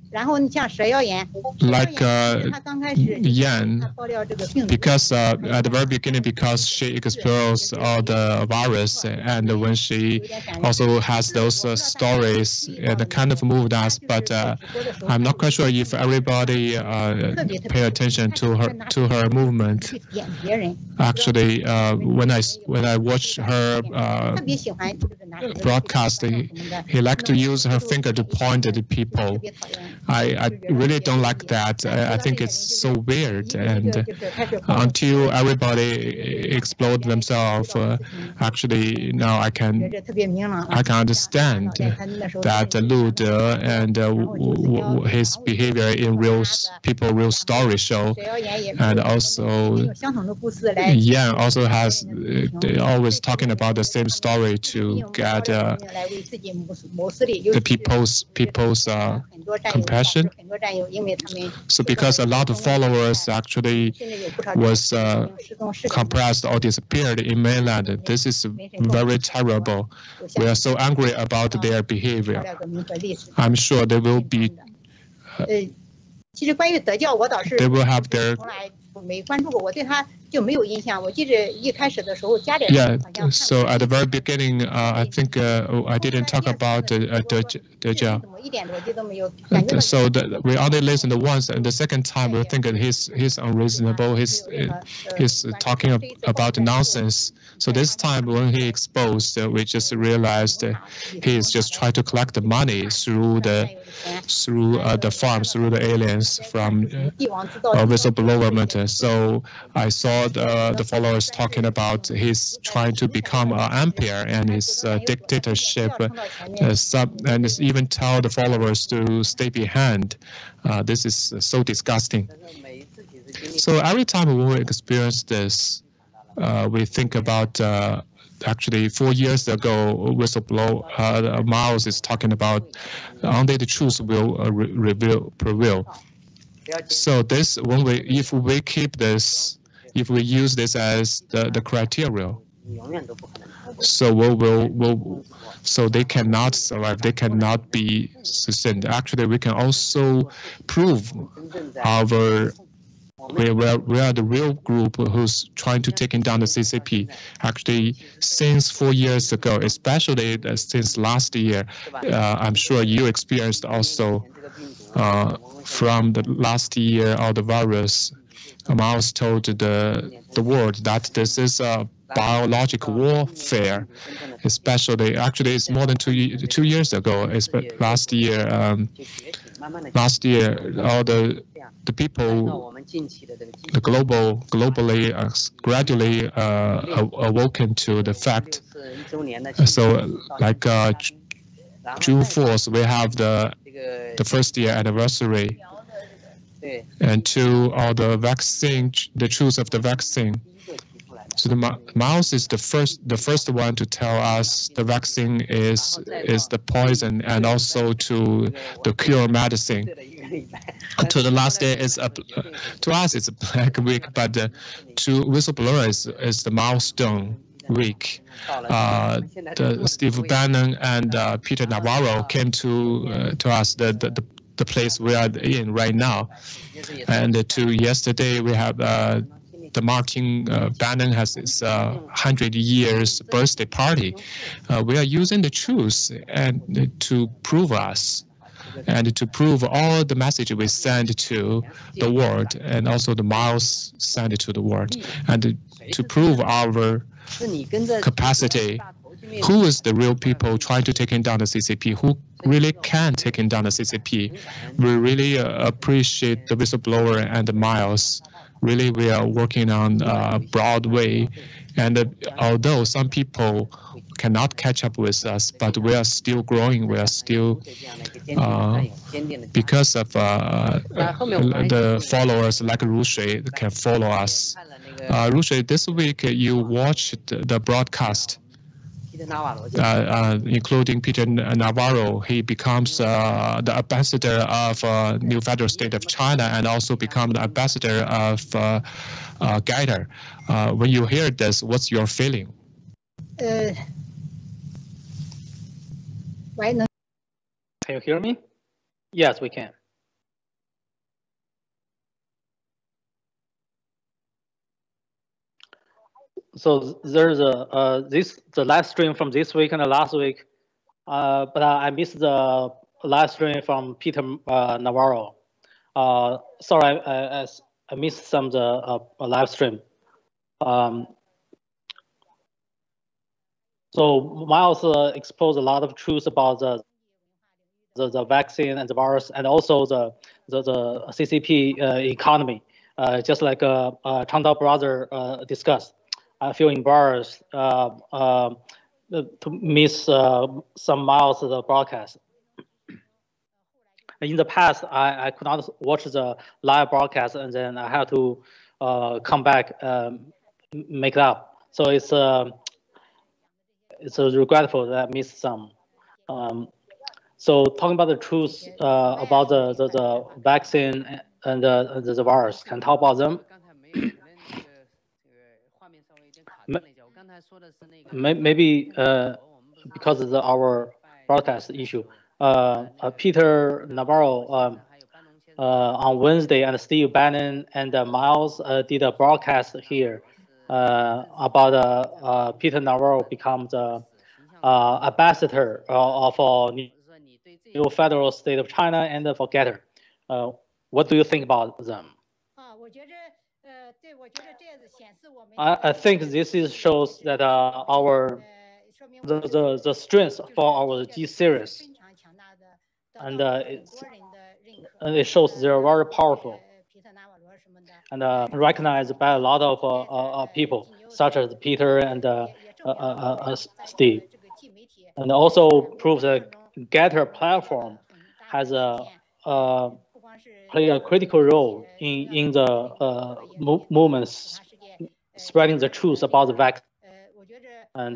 like Yan, because at the very beginning, because she exposed all the virus, and when she also has those stories, it kind of moved us. But I'm not quite sure if everybody pay attention to her movement. Actually, when I watch her broadcast, he liked to use her finger to point at the people. I really don't like that. I think it's so weird. And until everybody explode themselves, actually now I can understand that Lude and his behavior in real story show, and also Yan also has always talking about the same story to get the people's compassion. So because a lot of followers actually was compressed or disappeared in mainland, this is very terrible. We are so angry about their behavior. I'm sure they will be. They will have their. Yeah, so at the very beginning, I think I didn't talk about Deja. So we only listened once, and the second time we think that he's unreasonable. He's talking about nonsense. So this time when he exposed, we just realized he is just trying to collect the money through the farms, through the aliens from whistleblower. So I saw the followers talking about he's trying to become an empire and his dictatorship, and even tell the followers to stay behind. This is so disgusting. So every time when we experience this, we think about actually 4 years ago, whistleblower Miles is talking about only the truth will prevail. So this, if we keep this, if we use this as the criteria, So so they cannot survive. They cannot be sustained. Actually, we can also prove we are the real group who's trying to taking down the CCP. Actually, since 4 years ago, especially since last year, I'm sure you experienced also from the last year all the virus. Mao's told the world that this is a biological warfare, especially actually it's more than 2 years ago. Last year, all the people, globally gradually awoken to the fact. So like June 4th, we have the first year anniversary, and to all the vaccine, the truth of the vaccine. So the mouse is the first one to tell us the vaccine is the poison and also to the cure medicine. To the last day is to us it's a Black Week, but to whistleblowers is the milestone week. Steve Bannon and Peter Navarro came to us the place we are in right now, and to yesterday we have. The Martin Bannon has his 100 years birthday party. We are using the truth and to prove us, and to prove all the message we send to the world, and also the miles sent to the world, and to prove our capacity. Who is the real people trying to take down the CCP? Who really can take down the CCP? We really appreciate the whistleblower and the miles. Really, we are working on a broad way, and although some people cannot catch up with us, but we are still growing. We are still, because of the followers like Rushui can follow us. Rushui, this week you watched the broadcast. Including Peter Navarro, he becomes the ambassador of new federal state of China, and also become the ambassador of Gaiter. When you hear this, what's your feeling? Can you hear me? Yes, we can. So there's the live stream from this week and the last week, but I missed the live stream from Peter Navarro. Sorry, I missed some of the live stream. So Miles exposed a lot of truth about the vaccine and the virus, and also the CCP economy, just like Changdao brother discussed. I feel embarrassed to miss some miles of the broadcast. In the past, I could not watch the live broadcast, and then I had to come back, make it up. So it's regretful that I missed some. So talking about the truth about the vaccine and the virus, can talk about them. Maybe because of our broadcast issue, Peter Navarro on Wednesday and Steve Bannon and Miles did a broadcast here about Peter Navarro becomes the ambassador of new federal state of China and for Gaiter. What do you think about them? I think this shows that the strength for our G series, and it shows they're very powerful and recognized by a lot of people, such as Peter and Steve, and also proves that Gaiter platform has play a critical role in the movements spreading the truth about the vaccine. And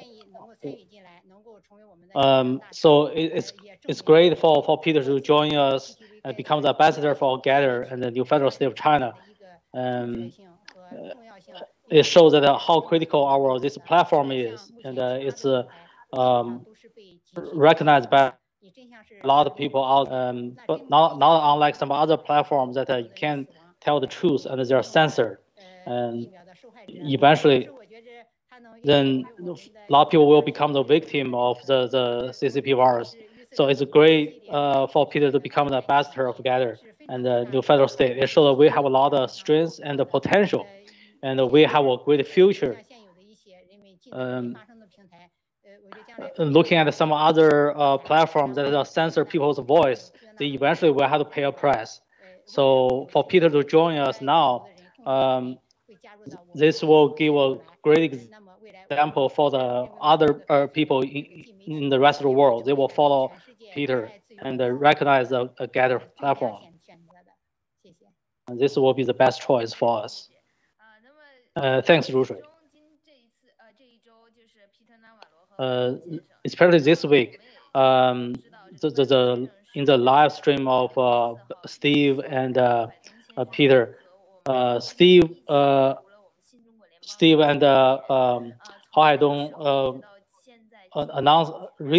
so it's great for Peter to join us and become the ambassador for Gaiter and the new federal state of China. it shows that how critical our this platform is, and it's recognized by a lot of people out, but not unlike some other platforms that you can't tell the truth and they're censored, and eventually then a lot of people will become the victim of the CCP virus. So it's great for Peter to become the ambassador of Gather and the new federal state. It shows that we have a lot of strengths and the potential, and we have a great future. Looking at some other platforms that censor people's voice, they eventually will have to pay a price. So for Peter to join us now, this will give a great example for the other people in the rest of the world. They will follow Peter and recognize the Gather platform. And this will be the best choice for us. Thanks, Rushui. Especially this week, in the live stream of Steve and Peter, Steve and Hao Haidong read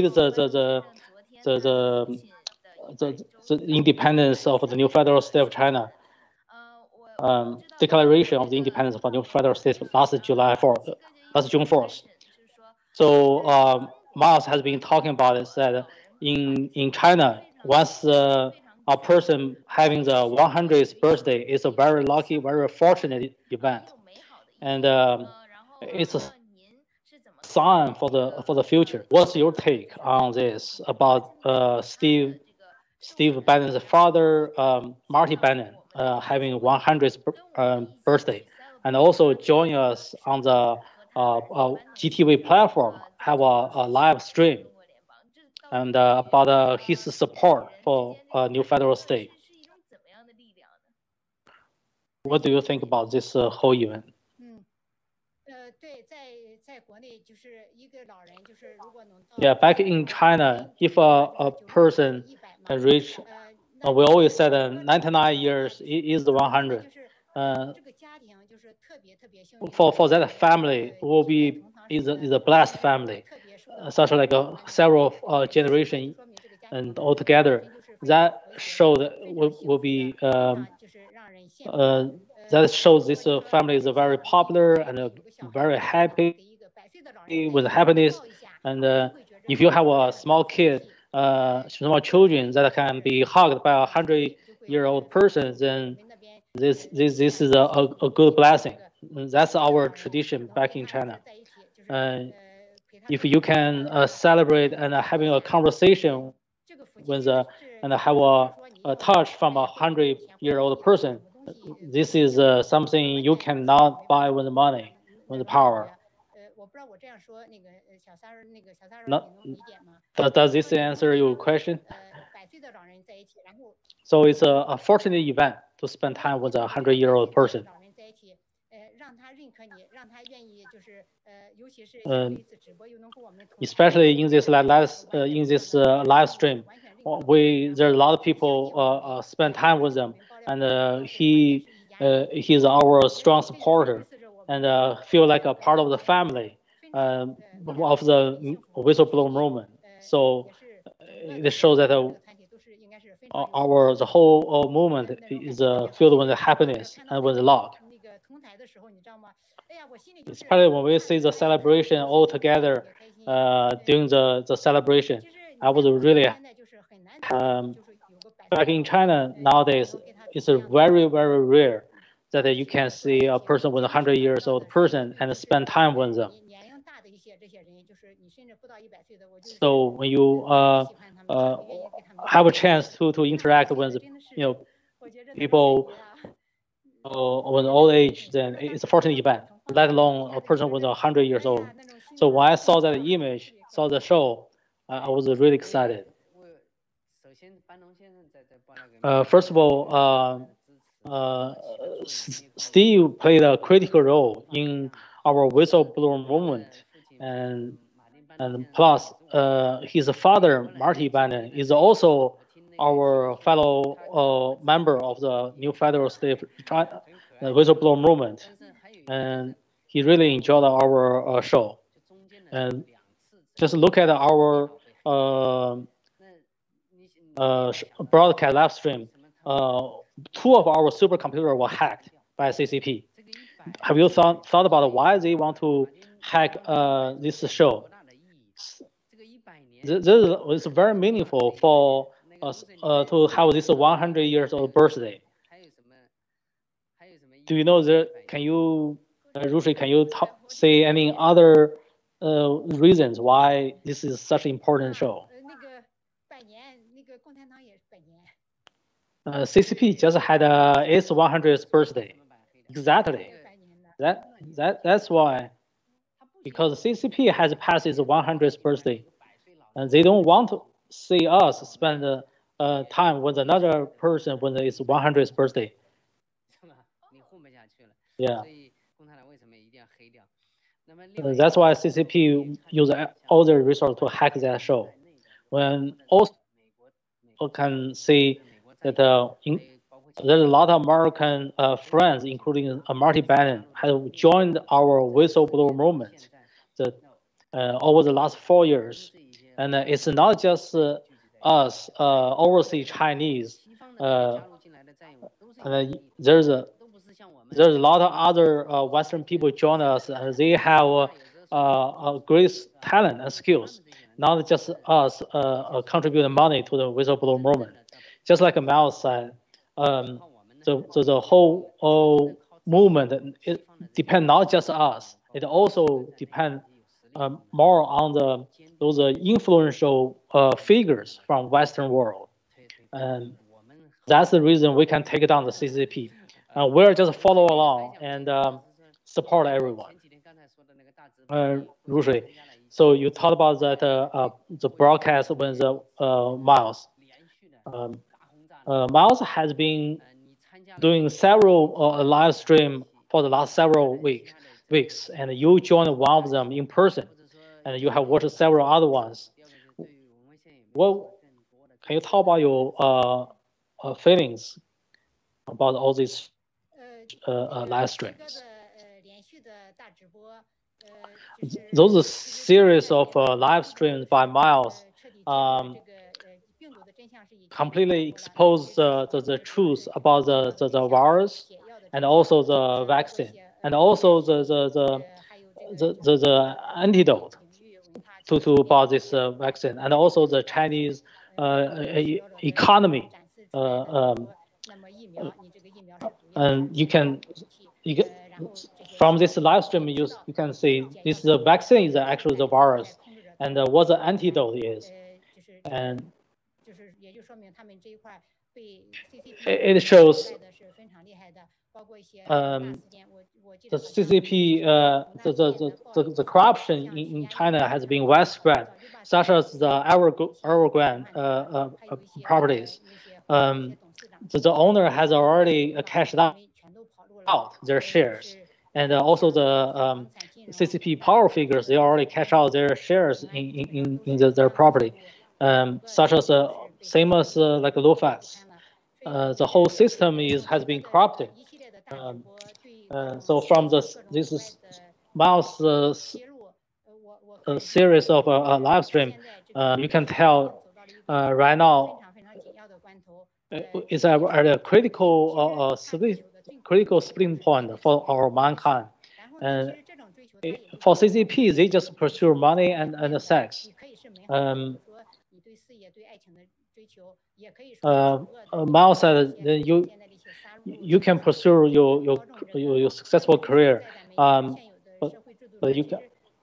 the independence of the new federal state of China. Declaration of the independence of the new federal state last June 4th. So Miles has been talking about it, that in China, once a person having the 100th birthday is a very lucky, very fortunate event, and it's a sign for the future. What's your take on this about Steve Bannon's father, Marty Bannon, having 100th birthday, and also join us on the GTV platform, have a live stream, and about his support for a new federal state. What do you think about this whole event? Yeah, back in China, if a person can reach, we always said 99 years is the 100. For that family, will be is a blessed family, such like several generation and altogether. That show that will be that shows this family is very popular and very happy with happiness. And if you have a small kid, small children that can be hugged by a 100-year-old person, then this is a good blessing. That's our tradition back in China. If you can celebrate and having a conversation with and have a touch from a 100-year-old person, this is something you cannot buy with money, with power. Does this answer your question? So it's a fortunate event to spend time with a 100-year-old person. Especially in this live stream, there are a lot of people spend time with them, and he's our strong supporter, and feel like a part of the family of the whistleblower movement. So it shows that the whole movement is filled with happiness and with love. Especially when we see the celebration all together during the celebration, I was really back in China nowadays. It's very, very rare that you can see a person with a 100-year-old person and spend time with them. So when you have a chance to interact with people with old age, then it's a fortunate event, let alone a person with 100 years old. So when I saw that image, saw the show, I was really excited. First of all, Steve played a critical role in our whistleblower movement, and plus his father, Marty Bannon, is also our fellow member of the new federal state whistleblower movement. And he really enjoyed our show. And just look at our broadcast live stream. 2 of our supercomputers were hacked by CCP. Have you thought about why they want to hack this show? This is very meaningful for us to have this 100 years old birthday. Do you know that? Can you, Rushui, can you say any other reasons why this is such an important show? CCP just had its 100th birthday. Exactly. That's why. Because CCP has passed its 100th birthday, and they don't want to see us spend time with another person when it's 100th birthday. Yeah. That's why CCP use all their resources to hack that show. When also can see that there's a lot of American friends, including Marty Bannon, have joined our whistleblower movement over the last 4 years. And it's not just us, overseas Chinese. And there's a lot of other Western people join us, and they have great talent and skills. Not just us contributing money to the whistleblower movement. Just like Miles said, the whole movement depends not just us. It also depends more on those influential figures from Western world. And that's the reason we can take down the CCP. We'll just follow along and support everyone. Rushui, so you talked about that the broadcast with Miles. Miles has been doing several live stream for the last several weeks, and you joined one of them in person, and you have watched several other ones. Well, can you talk about your feelings about all these live streams? Those series of live streams by Miles completely expose the truth about the virus and also the vaccine and also the antidote to about this vaccine and also the Chinese economy. And you can from this live stream you can see this the vaccine is actually the virus and what the antidote is. And it shows the CCP, the corruption in China has been widespread, such as the Evergrande properties. The owner has already cashed out their shares, and also the CCP power figures, they already cashed out their shares in their property, such as same as like Lofats. The whole system has been corrupted. So from this is Miles' series of live stream, you can tell right now it's at a critical splitting point for our mankind. And for CCP, they just pursue money and sex. Miles said that you can pursue your successful career, but you can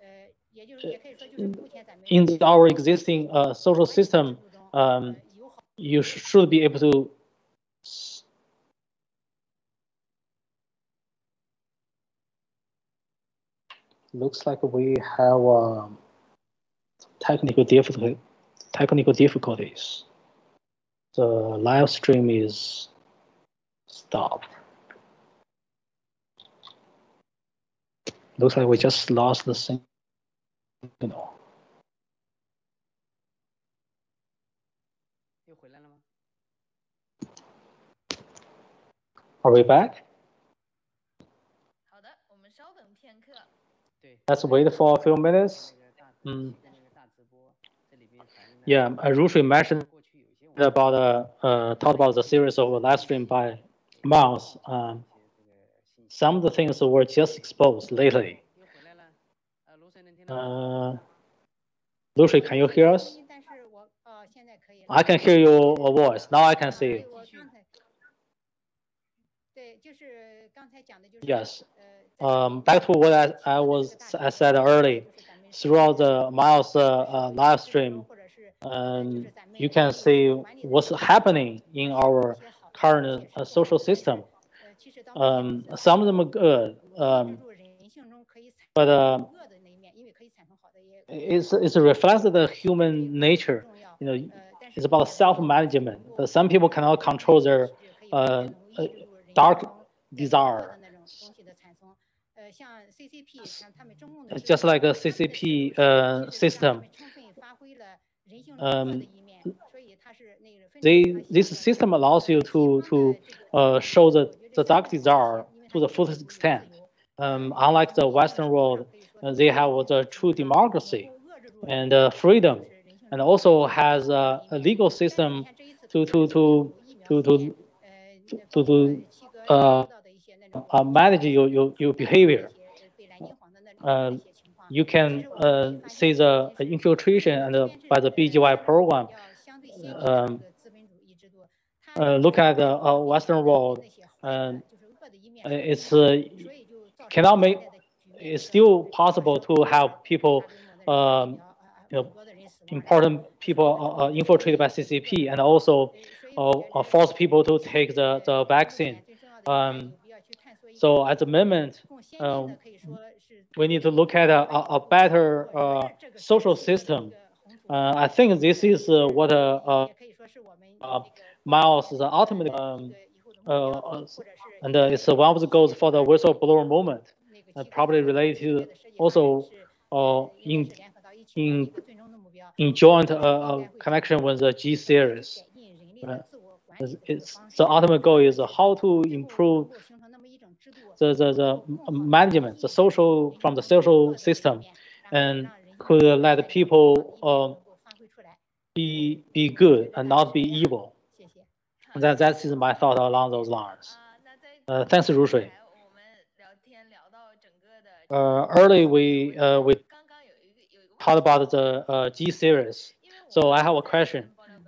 in our existing social system, you should be able to. Looks like we have technical difficulties. The live stream is stopped. Looks like we just lost the signal. Are we back? Let's wait for a few minutes. Yeah, Rushui mentioned about talked about the series of live stream by Miles. Some of the things were just exposed lately. Rushui, can you hear us? I can hear your voice. Now I can see you. Yes. Back to what I said earlier. Throughout the Miles live stream, you can see what's happening in our current social system. Some of them are good, but it reflects the human nature. You know, it's about self-management. Some people cannot control their dark desire. Just like a CCP system. This system allows you to show the dark desire to the fullest extent. Unlike the Western world, they have the true democracy and freedom, and also has a legal system to manage your behavior. You can see the infiltration and by the BGY program. Look at the Western world, it's cannot make. It's still possible to have people, you know, important people infiltrated by CCP, and also force people to take the vaccine. So at the moment, we need to look at a better social system. I think this is what Miles is ultimately, and it's one of the goals for the whistleblower movement, probably related to also in joint connection with the G series. The ultimate goal is how to improve the management, the social from the social system, and could let people be good and not be evil. That is my thought along those lines. Thanks, Rushui. Early we talked about the G series, so I have a question.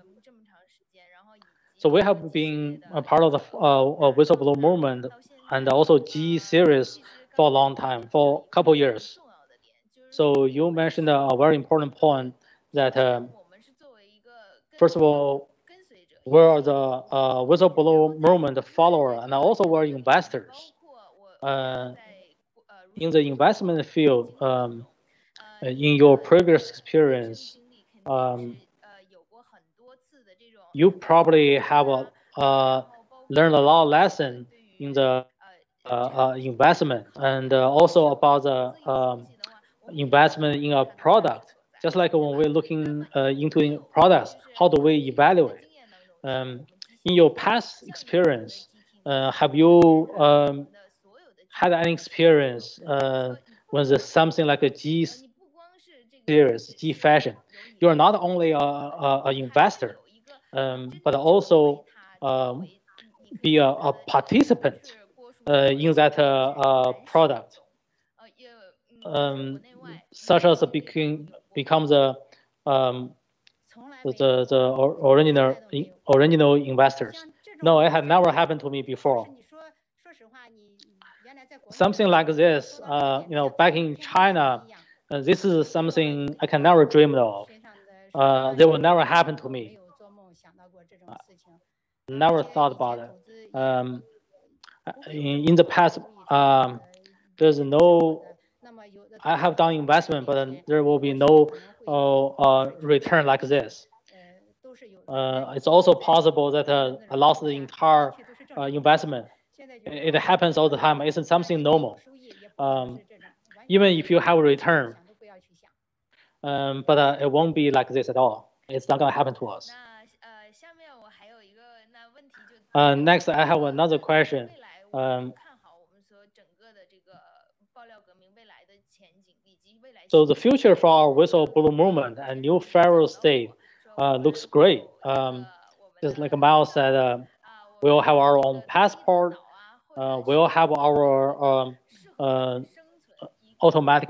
So we have been a part of the whistleblower movement and also G series for a long time, for a couple years. So you mentioned a very important point that first of all, we're the whistleblower movement follower, and also we're investors. In the investment field, in your previous experience, you probably have learned a lot of lesson in the investment, and also about the investment in a product. Just like when we're looking into products, how do we evaluate? In your past experience, have you had any experience with something like a G series, G fashion? You're not only an investor, but also be a participant in that product, such as become the original investors. No, it had never happened to me before. Something like this, you know, back in China, this is something I can never dream of. They will never happen to me. Never thought about it. In the past, there's no. I have done investment, but there will be no return like this. It's also possible that I lost the entire investment. It happens all the time. It's something normal. Even if you have a return, but it won't be like this at all. It's not going to happen to us. Next, I have another question. So the future for our whistleblower movement and new federal state looks great. Just like Miles said, we'll have our own passport. We'll have our automatic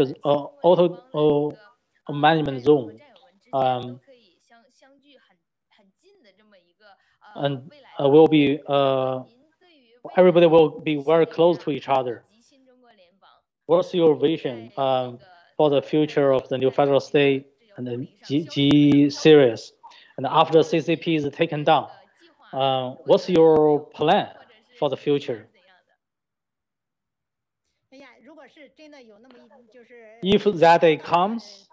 management zone. And will be everybody will be very close to each other. What's your vision for the future of the new federal state and the G series? And after CCP is taken down, what's your plan for the future? If that day comes,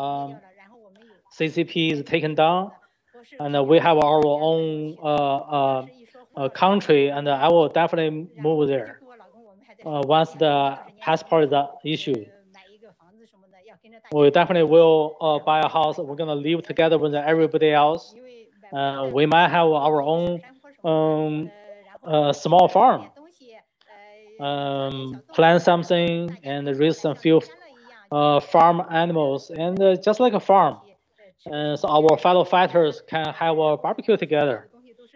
CCP is taken down, and we have our own country, and I will definitely move there once the passport is issued. We definitely will buy a house. We're gonna live together with everybody else. We might have our own small farm, plant something and raise some few farm animals, and just like a farm. So our fellow fighters can have a barbecue together.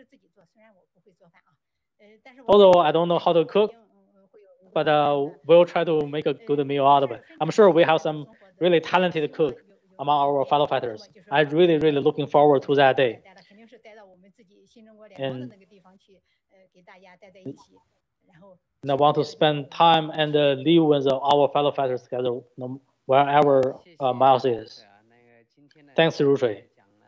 Although I don't know how to cook, but we'll try to make a good meal out of it. I'm sure we have some really talented cook among our fellow fighters. I'm really looking forward to that day. And I want to spend time and live with our fellow fighters together, wherever Miles is. Thanks, Rushui.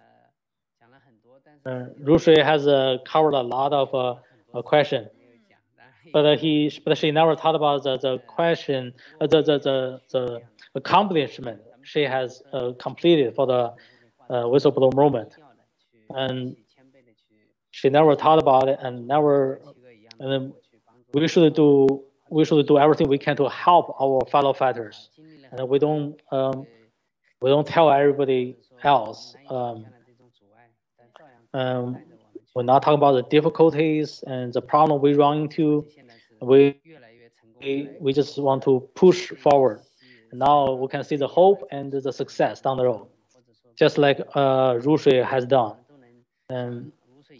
Rushui has covered a lot of questions, but she never talked about the question, the accomplishment she has completed for the whistleblower movement, and she never thought about it, and never. And we should do everything we can to help our fellow fighters, and we don't tell everybody else. We're not talking about the difficulties and the problem we run into. We just want to push forward. Now we can see the hope and the success down the road, just like Rushui has done, and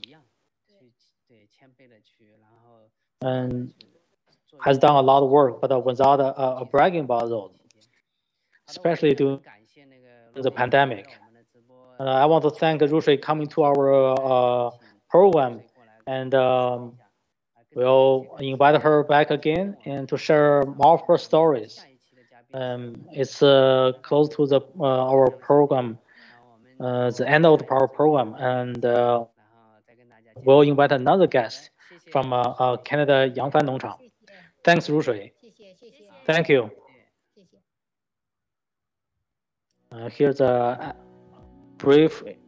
has done a lot of work, but without bragging about those, especially during the pandemic. I want to thank Rushui coming to our program, and we'll invite her back again and to share more of her stories. It's close to our program, the end of our program, and we'll invite another guest from Canada Yangfan Nongchang. Thanks, Rushui. Thank you. Here's a brief